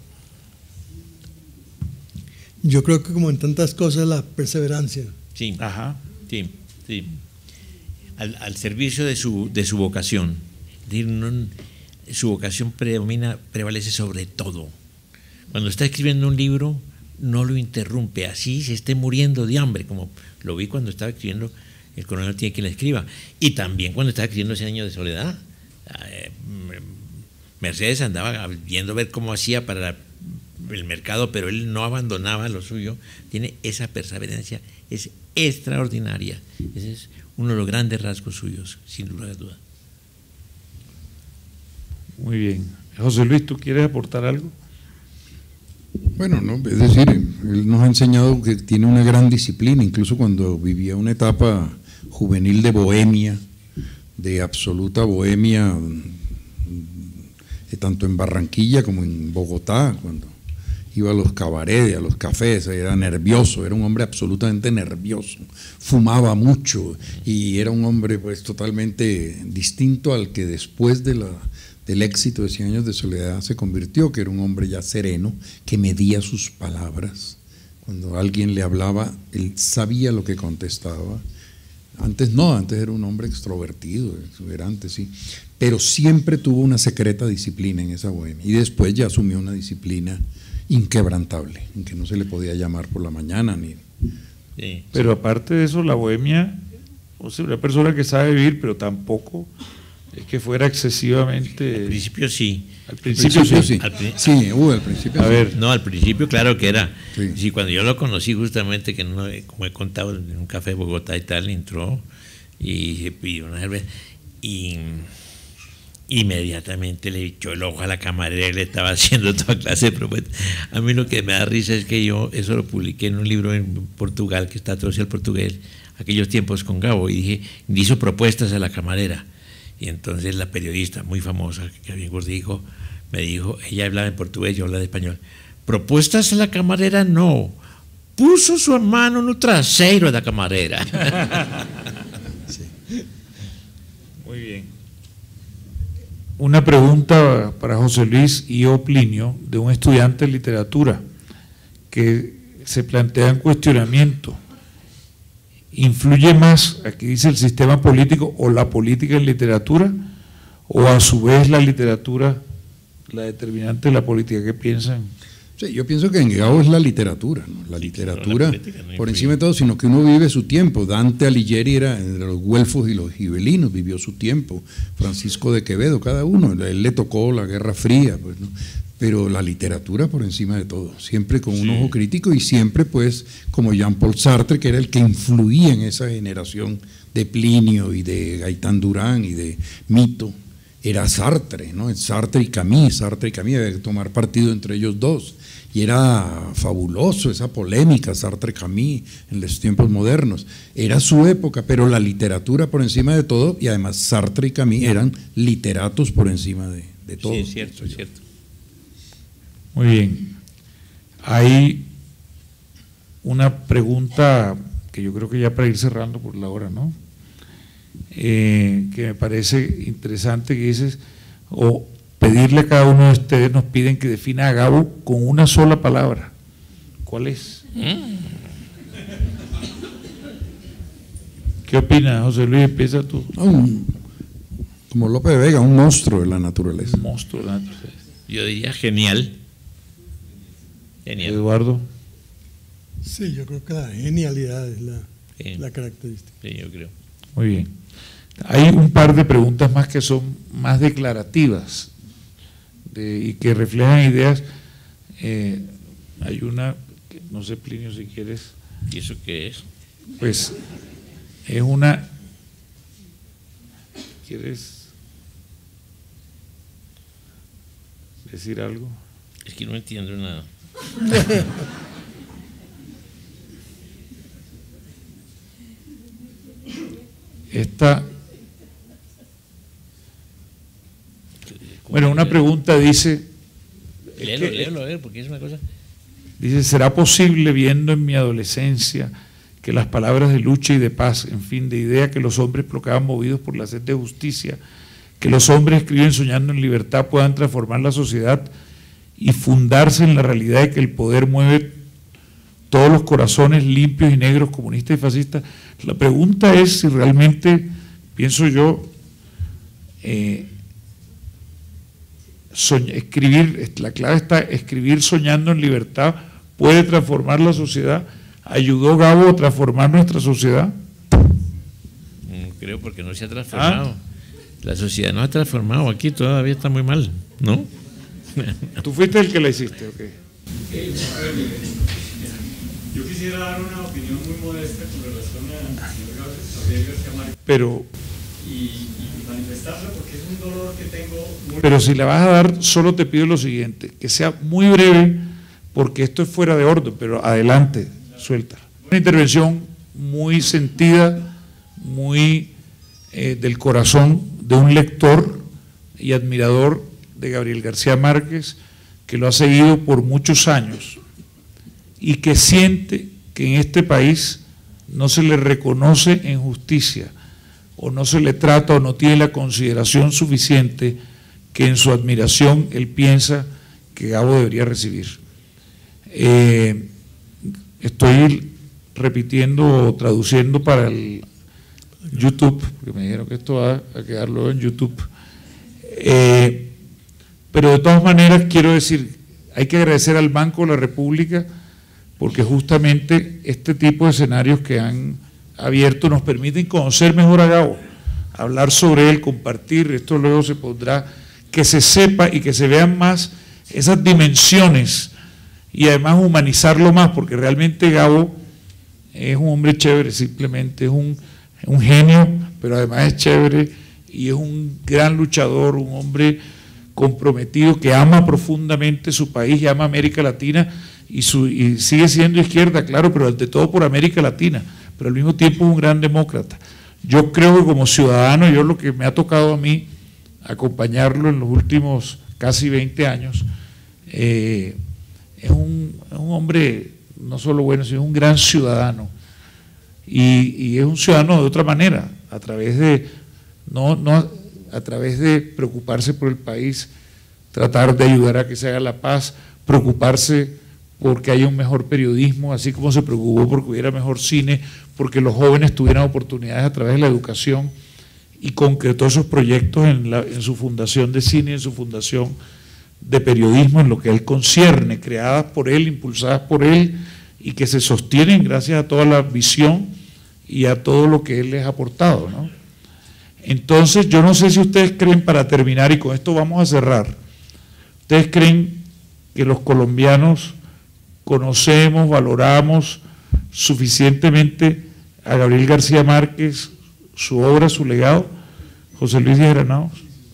Yo creo que como en tantas cosas la perseverancia. Sí, Ajá. sí, sí. Al, al servicio de su, de su vocación. Es decir, no, su vocación predomina, prevalece sobre todo. Cuando está escribiendo un libro, no lo interrumpe, así se esté muriendo de hambre, como lo vi cuando estaba escribiendo El coronel tiene quien le escriba, y también cuando estaba escribiendo Cien años de soledad. Eh, Mercedes andaba viendo ver cómo hacía para el mercado, pero él no abandonaba lo suyo. Tiene esa perseverancia, es extraordinaria. Ese es uno de los grandes rasgos suyos, sin lugar a duda. Muy bien. José Luis, ¿tú quieres aportar algo? Bueno, no, es decir, él nos ha enseñado que tiene una gran disciplina, incluso cuando vivía una etapa juvenil de bohemia, de absoluta bohemia, tanto en Barranquilla como en Bogotá, cuando iba a los cabarets, a los cafés, era nervioso, era un hombre absolutamente nervioso, fumaba mucho y era un hombre pues totalmente distinto al que después de la del éxito de Cien años de soledad se convirtió, que era un hombre ya sereno, que medía sus palabras. Cuando alguien le hablaba, él sabía lo que contestaba. Antes no, antes era un hombre extrovertido, exuberante, sí, pero siempre tuvo una secreta disciplina en esa bohemia y después ya asumió una disciplina inquebrantable, en que no se le podía llamar por la mañana ni. Sí. Pero aparte de eso, la bohemia, o sea, una persona que sabe vivir, pero tampoco es que fuera excesivamente... Al principio sí. Al principio, principio sí. sí. Al pri- Sí, hubo al principio. A sí. ver, No, al principio claro que era. Sí. Sí, cuando yo lo conocí justamente, que no, como he contado, en un café de Bogotá y tal, entró y se pidió una cerveza y inmediatamente le echó el ojo a la camarera y le estaba haciendo toda clase de propuestas. A mí lo que me da risa es que yo eso lo publiqué en un libro en Portugal, que está traducido al portugués, aquellos tiempos con Gabo, y dije, hizo propuestas a la camarera. Y entonces la periodista muy famosa, que bien dijo, me dijo, ella hablaba en portugués, yo hablaba en español, propuestas a la camarera no, puso su mano en el trasero de la camarera. sí. Muy bien. Una pregunta para José Luis y o Plinio, de un estudiante de literatura, que se plantea en cuestionamiento. ¿Influye más, aquí dice el sistema político, o la política en literatura, o a su vez la literatura la determinante de la política? ¿Qué piensan? Sí, yo pienso que en Gabo es la literatura, ¿no? La Sí, literatura, claro, la política no por influye. encima de todo, sino que uno vive su tiempo. Dante Alighieri era de los güelfos y los gibelinos, vivió su tiempo. Francisco de Quevedo, cada uno, él le tocó la Guerra Fría, pues, ¿no? Pero la literatura por encima de todo, siempre con un Sí. ojo crítico y siempre pues como Jean-Paul Sartre, que era el que influía en esa generación de Plinio y de Gaitán Durán y de Mito, era Sartre, ¿no? Sartre y Camus, Sartre y Camus, había que tomar partido entre ellos dos, y era fabuloso esa polémica Sartre-Camus en los tiempos modernos, era su época, pero la literatura por encima de todo, y además Sartre y Camus eran literatos por encima de, de todo. Sí, es cierto, es cierto. Muy bien. Hay una pregunta que yo creo que ya para ir cerrando por la hora, ¿no? Eh, que me parece interesante, que dices, o pedirle a cada uno de ustedes, nos piden que defina a Gabo con una sola palabra. ¿Cuál es? ¿Qué opinas, José Luis? Empieza tú. No, un- como Lope de Vega, un monstruo de la naturaleza. Un monstruo de la naturaleza. Yo diría genial. Genial. Eduardo. Sí, yo creo que la genialidad es la, Sí. la característica. Sí, yo creo. Muy bien. Hay un par de preguntas más que son más declarativas de- y que reflejan ideas. Eh, hay una, que no sé, Plinio, si quieres, ¿Y eso qué es? pues es una. ¿Quieres decir algo? Es que no entiendo nada. Esta. Bueno, una pregunta dice. es Léelo, que- léelo, léelo, porque es una cosa. Dice, ¿será posible, viendo en mi adolescencia que las palabras de lucha y de paz, en fin, de idea que los hombres proclaman movidos por la sed de justicia, que los hombres escriben soñando en libertad, puedan transformar la sociedad y fundarse en la realidad de que el poder mueve todos los corazones limpios y negros, comunistas y fascistas? La pregunta es si realmente, pienso yo, eh, soñ- escribir, la clave está, escribir soñando en libertad puede transformar la sociedad. ¿Ayudó Gabo a transformar nuestra sociedad? Mm, Creo porque no se ha transformado. La sociedad no ha transformado. Aquí todavía está muy mal, ¿no? Tú fuiste el que la hiciste, ok. Yo quisiera dar una opinión muy modesta con relación al señor Gabriel García Márquez Pero, y, y manifestarla porque es un dolor que tengo muy... pero si la vas a dar, solo te pido lo siguiente, que sea muy breve, porque esto es fuera de orden, pero adelante, suelta. Una intervención muy sentida, muy eh, del corazón de un lector y admirador de Gabriel García Márquez, que lo ha seguido por muchos años y que siente que en este país no se le reconoce en justicia o no se le trata o no tiene la consideración suficiente que en su admiración él piensa que Gabo debería recibir. Eh, estoy repitiendo o traduciendo para el YouTube, porque me dijeron que esto va a quedar luego en YouTube. Eh, pero de todas maneras quiero decir, hay que agradecer al Banco de la República porque justamente este tipo de escenarios que han abierto nos permiten conocer mejor a Gabo, hablar sobre él, compartir, esto luego se pondrá, que se sepa y que se vean más esas dimensiones y además humanizarlo más, porque realmente Gabo es un hombre chévere, simplemente es un, un genio, pero además es chévere y es un gran luchador, un hombre comprometido que ama profundamente su país y ama América Latina y, su, y sigue siendo izquierda, claro, pero ante todo por América Latina, pero al mismo tiempo es un gran demócrata. Yo creo que como ciudadano, yo lo que me ha tocado a mí acompañarlo en los últimos casi veinte años, eh, es, un, es un hombre no solo bueno, sino un gran ciudadano. Y, y es un ciudadano de otra manera, a través de, no, no, a través de preocuparse por el país, tratar de ayudar a que se haga la paz, preocuparse porque haya un mejor periodismo, así como se preocupó porque hubiera mejor cine, porque los jóvenes tuvieran oportunidades a través de la educación, y concretó esos proyectos en, la, en su fundación de cine, en su fundación de periodismo, en lo que él concierne, creadas por él, impulsadas por él, y que se sostienen gracias a toda la visión y a todo lo que él les ha aportado, ¿no? Entonces, yo no sé si ustedes creen, para terminar, y con esto vamos a cerrar, ¿ustedes creen que los colombianos conocemos, valoramos suficientemente a Gabriel García Márquez, su obra, su legado? José Luis Díaz Granados.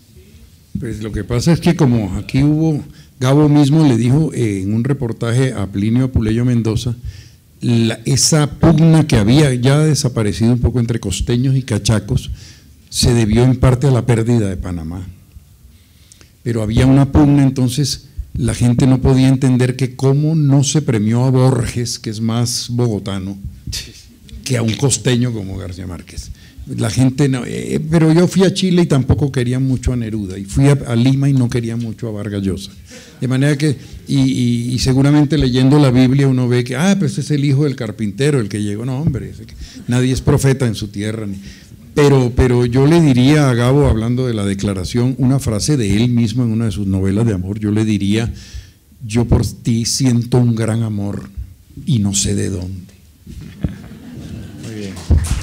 Pues lo que pasa es que como aquí hubo, Gabo mismo le dijo eh, en un reportaje a Plinio Apuleyo Mendoza, la, esa pugna que había ya desaparecido un poco entre costeños y cachacos, se debió en parte a la pérdida de Panamá. Pero había una pugna, entonces la gente no podía entender que cómo no se premió a Borges, que es más bogotano, que a un costeño como García Márquez. La gente no, eh, pero yo fui a Chile y tampoco quería mucho a Neruda, y fui a, a Lima y no quería mucho a Vargas Llosa. De manera que, y, y, y seguramente leyendo la Biblia uno ve que, ah, pues es el hijo del carpintero el que llegó. No, hombre, nadie es profeta en su tierra. Ni, pero, pero yo le diría a Gabo, hablando de la declaración, una frase de él mismo en una de sus novelas de amor, yo le diría, yo por ti siento un gran amor y no sé de dónde. Muy bien.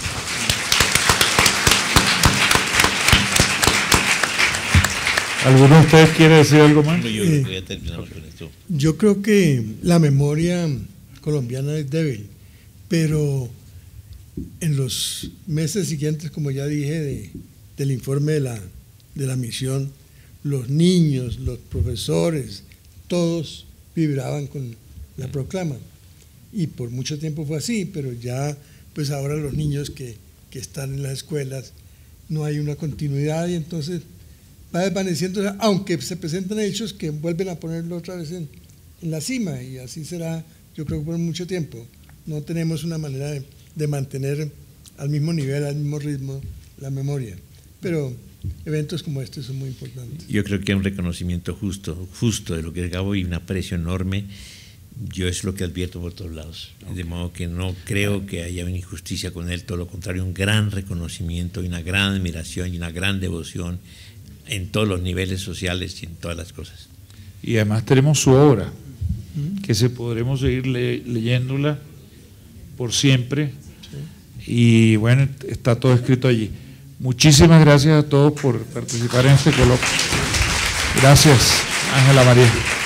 ¿Alguno de ustedes quiere decir algo más? Yo, Eh, voy a terminar con esto. Yo creo que la memoria colombiana es débil, pero en los meses siguientes, como ya dije, de, del informe de la, de la misión, los niños, los profesores, todos vibraban con la proclama. Y por mucho tiempo fue así, pero ya, pues ahora los niños que, que están en las escuelas, no hay una continuidad y entonces va desvaneciendo, aunque se presentan hechos que vuelven a ponerlo otra vez en, en la cima, y así será, yo creo que por mucho tiempo. No tenemos una manera de, de mantener al mismo nivel, al mismo ritmo, la memoria. Pero eventos como este son muy importantes. Yo creo que hay un reconocimiento justo, justo de lo que es Gabo y un aprecio enorme. Yo es lo que advierto por todos lados. Okay. De modo que no creo que haya una injusticia con él, todo lo contrario, un gran reconocimiento y una gran admiración y una gran devoción en todos los niveles sociales y en todas las cosas. Y además tenemos su obra, que se podremos seguir le, leyéndola por siempre. Sí. Y bueno, está todo escrito allí. Muchísimas gracias a todos por participar en este coloquio. Gracias, Ángela María.